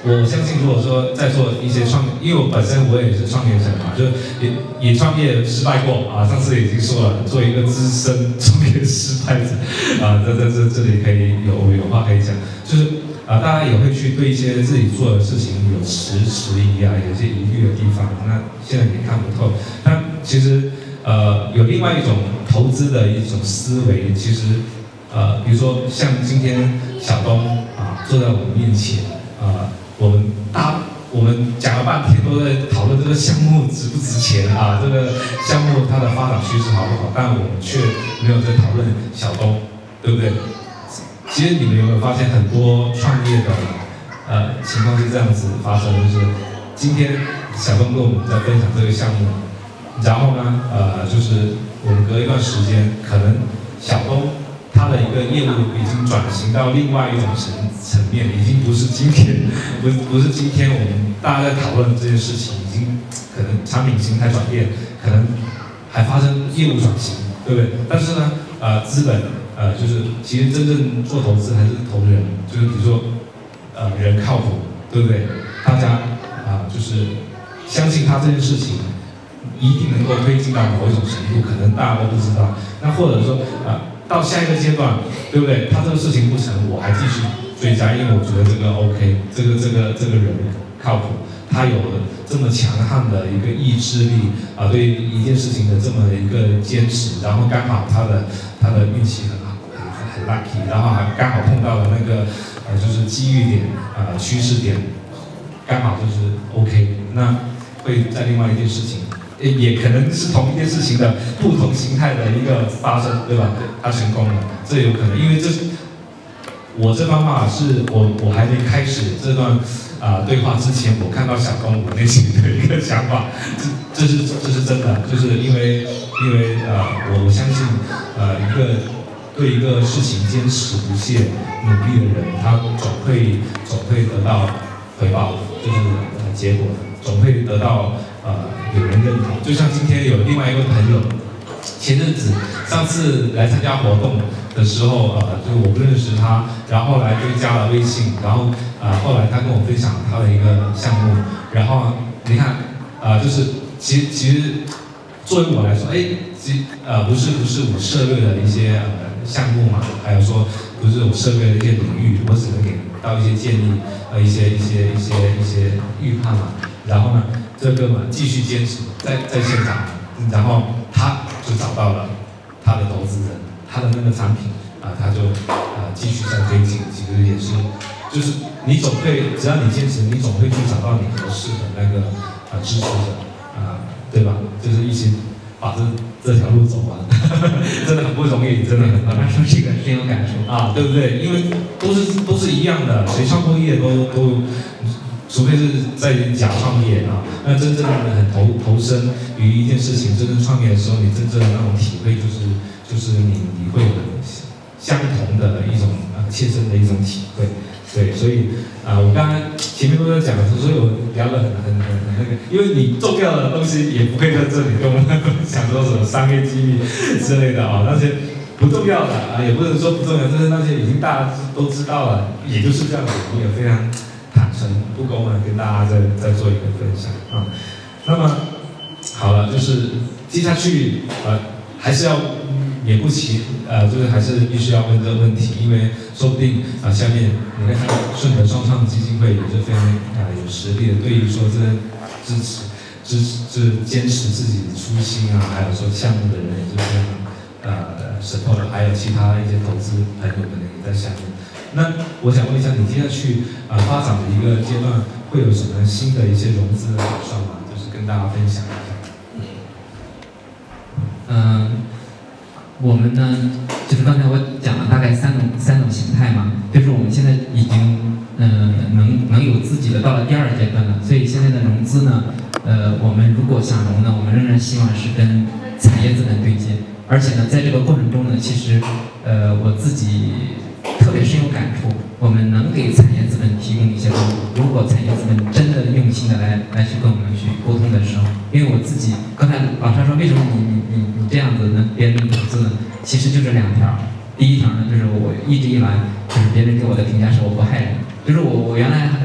我相信，如果说在做一些创，因为我本身我也是创业者嘛，就也也创业失败过啊。上次已经说了，做一个资深创业失败者啊，在在这这里可以有有话可以讲，就是啊，大家也会去对一些自己做的事情有迟迟疑啊，有些疑虑的地方，那现在也看不透。那其实呃，有另外一种投资的一种思维，其实呃，比如说像今天小东啊坐在我们面前啊。我们大我们讲了半天都在讨论这个项目值不值钱啊，这个项目它的发展趋势好不好，但我们却没有在讨论小东，对不对？其实你们有没有发现很多创业的呃情况是这样子发生，就是今天小东跟我们在分享这个项目，然后呢呃就是我们隔一段时间，可能小东他的一个业务已经转型到另外一种层层面，已经不是今天，不不是今天我们大家在讨论这件事情，已经可能产品形态转变，可能还发生业务转型，对不对？但是呢，呃，资本，呃，就是其实真正做投资还是投人，就是比如说，呃，人靠谱，对不对？大家啊、呃，就是相信他这件事情一定能够推进到某一种程度，可能大家都不知道。那或者说啊。呃到下一个阶段，对不对？他这个事情不成，我还继续追加，因为我觉得这个 OK， 这个这个这个人靠谱，他有这么强悍的一个意志力啊，对一件事情的这么一个坚持，然后刚好他的他的运气很好，很很 lucky， 然后还刚好碰到了那个呃就是机遇点啊、呃、趋势点，刚好就是 OK， 那会在另外一件事情。也可能是同一件事情的不同形态的一个发生，对吧？他成功了，这有可能，因为这我这方法是我我还没开始这段啊、呃、对话之前，我看到小东我内心的一个想法，这这是这是真的，就是因为因为呃我我相信呃一个对一个事情坚持不懈努力的人，他总会总会得到回报，就是呃结果，总会得到呃。有人认同，就像今天有另外一个朋友，前阵子上次来参加活动的时候，呃，就我不认识他，然后来就加了微信，然后呃后来他跟我分享他的一个项目，然后你看，呃，就是其其实作为我来说，哎，其呃不是不是我涉猎的一些呃项目嘛，还有说不是我涉猎的一些领域，我只能给到一些建议，呃一些一些一些一些预判嘛，然后呢。这哥们继续坚持在在现场，然后他就找到了他的投资人，他的那个产品啊、呃，他就啊、呃、继续在推进。其实也是，就是你总会，只要你坚持，你总会去找到你合适的那个啊、呃、支持者啊、呃，对吧？就是一起把这这条路走完，真的很不容易，真的很。 他说这个深有感受啊，对不对？因为都是都是一样的，谁创过业都都。除非是在假创业啊，那真正的很投投身于一件事情，真正创业的时候，你真正的那种体会就是就是你你会有相同的一种呃切身的一种体会，对，所以啊、呃，我刚才前面都在讲，所以我聊得很很很很那个，因为你重要的东西也不会在这里跟我们讲说什么商业机密之类的啊，那些不重要的啊，也不能说不重要，但是那些已经大家都知道了，也就是这样子，我也非常。坦诚不公的跟大家再再做一个分享啊，那么好了，就是接下去呃还是要也不齐呃，就是还是必须要问这个问题，因为说不定啊、呃、下面你看顺德双创基金会也是非常啊、呃、有实力的，对于说这支持支持就是坚持自己的初心啊，还有说项目的人也是非常呃 support， 还有其他一些投资朋友可能也在下面。那我想问一下，你接下去啊、呃、发展的一个阶段，会有什么新的一些融资的打算吗？就是跟大家分享一下。 嗯、呃，我们呢，就是刚才我讲了大概三种三种形态嘛，就是我们现在已经嗯、呃、能能有自己的到了第二阶段了，所以现在的融资呢，呃，我们如果想融呢，我们仍然希望是跟产业资本对接，而且呢，在这个过程中呢，其实呃我自己。特别深有感触，我们能给产业资本提供一些帮助。如果产业资本真的用心的来来去跟我们去沟通的时候，因为我自己刚才老师说，为什么你你你你这样子呢？别人投资呢？其实就是两条。第一条呢，就是我一直以来就是别人给我的评价是我不害人，就是我我原来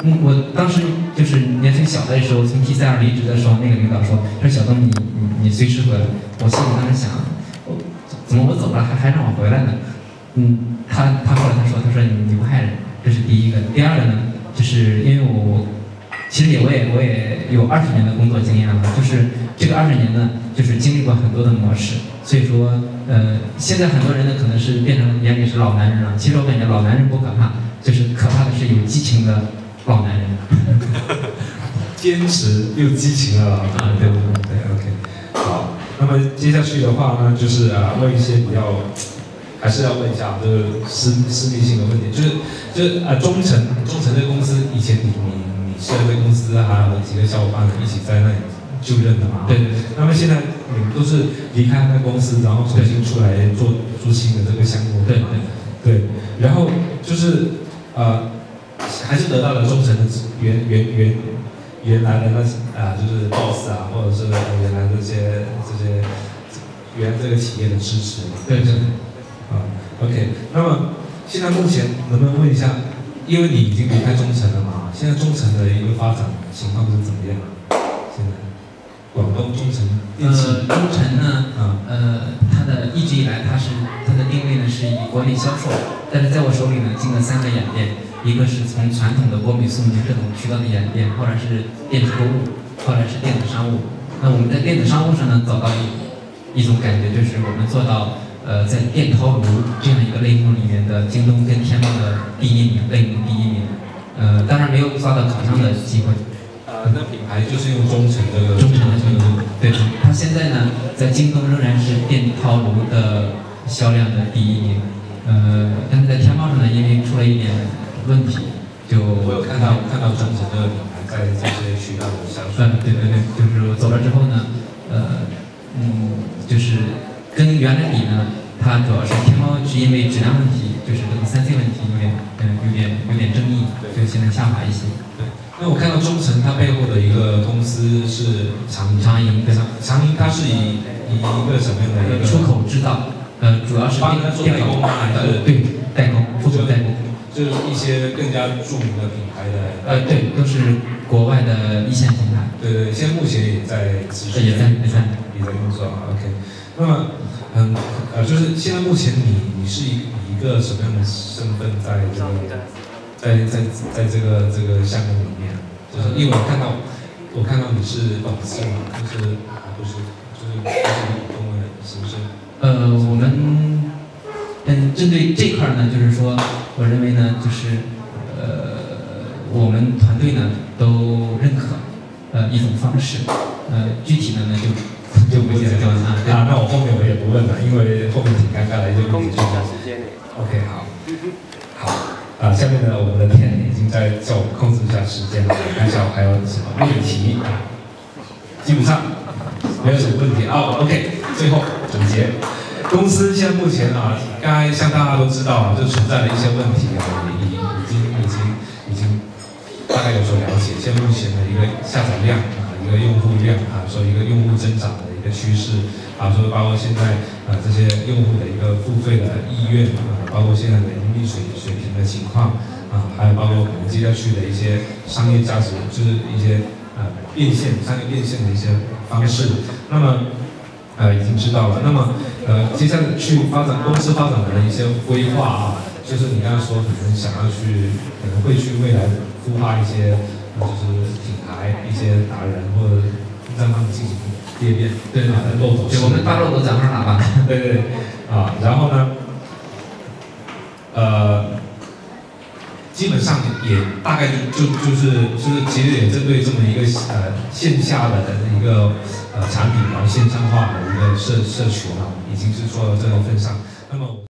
嗯，我当时就是年岁小的时候，从 T 三 二离职的时候，那个领导说：“说小东你你你随时回来。”我心里当时想，我怎么我走了还还让我回来呢？嗯，他他后来他说他说你你不害人，这是第一个。第二个呢，就是因为我其实也我也我也有二十年的工作经验了，就是这个二十年呢，就是经历过很多的模式，所以说呃，现在很多人呢可能是变成眼里是老男人了，其实我感觉老男人不可怕，就是可怕的是有激情的老男人。 坚持又激情的老男人。 啊，对对对对 ，OK， 好，那么接下去的话呢，就是啊问一些比较。还是要问一下，就是私私密性的问题，就是就是呃，中诚中诚这个公司，以前你你你是这公司还有几个小伙伴一起在那里就任的嘛？ 对对对。 那么现在你们都是离开那个公司，然后重新出来做做新的这个项目， 对对对。然后就是呃，还是得到了中诚的原原原原来的那啊、呃，就是 boss 啊，或者是原来这些这些原来这个企业的支持， 对对。 啊 ，OK， 那么现在目前能不能问一下，因为你已经离开中诚了嘛，现在中诚的一个发展情况是怎么样？现在广东中诚电器， 呃，中诚呢， 啊， 呃，它的一直以来它是它的定位呢是以国内销售，但是在我手里呢经了三个演变，一个是从传统的国美苏门这种渠道的演变，后来是电子购物，后来是电子商务。那我们在电子商务上呢找到一一种感觉，就是我们做到。呃，在电陶炉这样一个类目里面的京东跟天猫的第一名，类目第一名。呃，当然没有抓到烤箱的机会。 呃，那品牌就是用中诚这个。 中诚的这个，对，它现在呢，在京东仍然是电陶炉的销量的第一名。呃，但是在天猫上呢，因为出了一点问题，就我有看到看到中诚这个品牌在这些渠道的销售。 嗯，对对对，就是走了之后呢，呃，嗯，就是。跟原来比呢，它主要是天猫是因为质量问题，就是这个三 C 问题有点，嗯，有点有点争议，就现在下滑一些。 对，那我看到中诚它背后的一个公司是长长盈，对， 长盈它是以以一个什么样的一个出口制造，呃，主要是帮他做代工吗？还是对代工，出口代工， 就是一些更加著名的品牌的。 呃，对，都是国外的一线品牌。 对对，现在目前也在持续， 也在也在也在工作啊。OK， 那么。嗯，呃，就是现在目前你你是以一个什么样的身份在这个在在在这个这个项目里面？就是因为我看到我看到你是董事嘛，就是不是就是就是股东的形式。 呃，我们嗯针对这块呢，就是说，我认为呢，就是呃我们团队呢都认可呃一种方式，呃具体的呢就。就不讲究了啊！ 啊，那我后面我也不问了，因为后面挺尴尬的，就控制一下时间。 OK， 好，好，啊，下面呢，我们的天已经在叫我控制一下时间了，看一下我还有什么问题。基本上没有什么问题啊。OK， 最后总结，公司现在目前啊，刚才像大家都知道啊，就存在了一些问题啊，已已已经已经已经大概有所了解。现在目前的一个下载量啊，一个用户量啊，说一个用户增长的一个趋势啊，说包括现在啊这些用户的一个付费的意愿啊，包括现在的盈利水水平的情况啊，还有包括可能接下去的一些商业价值，就是一些呃变现商业变现的一些方式。那么呃已经知道了，那么呃接下来去发展公司发展的一些规划啊，就是你刚才说可能想要去可能会去未来孵化一些。就是品牌一些达人，或者让他们进行裂变， 对对对，漏斗， 对，我们发漏斗讲号喇叭， 对对对，啊，然后呢，呃，基本上也大概就就就是就是其实也针对这么一个呃线下的一个呃产品，然后线上化的一个社社群啊，已经是做到这个份上，那么。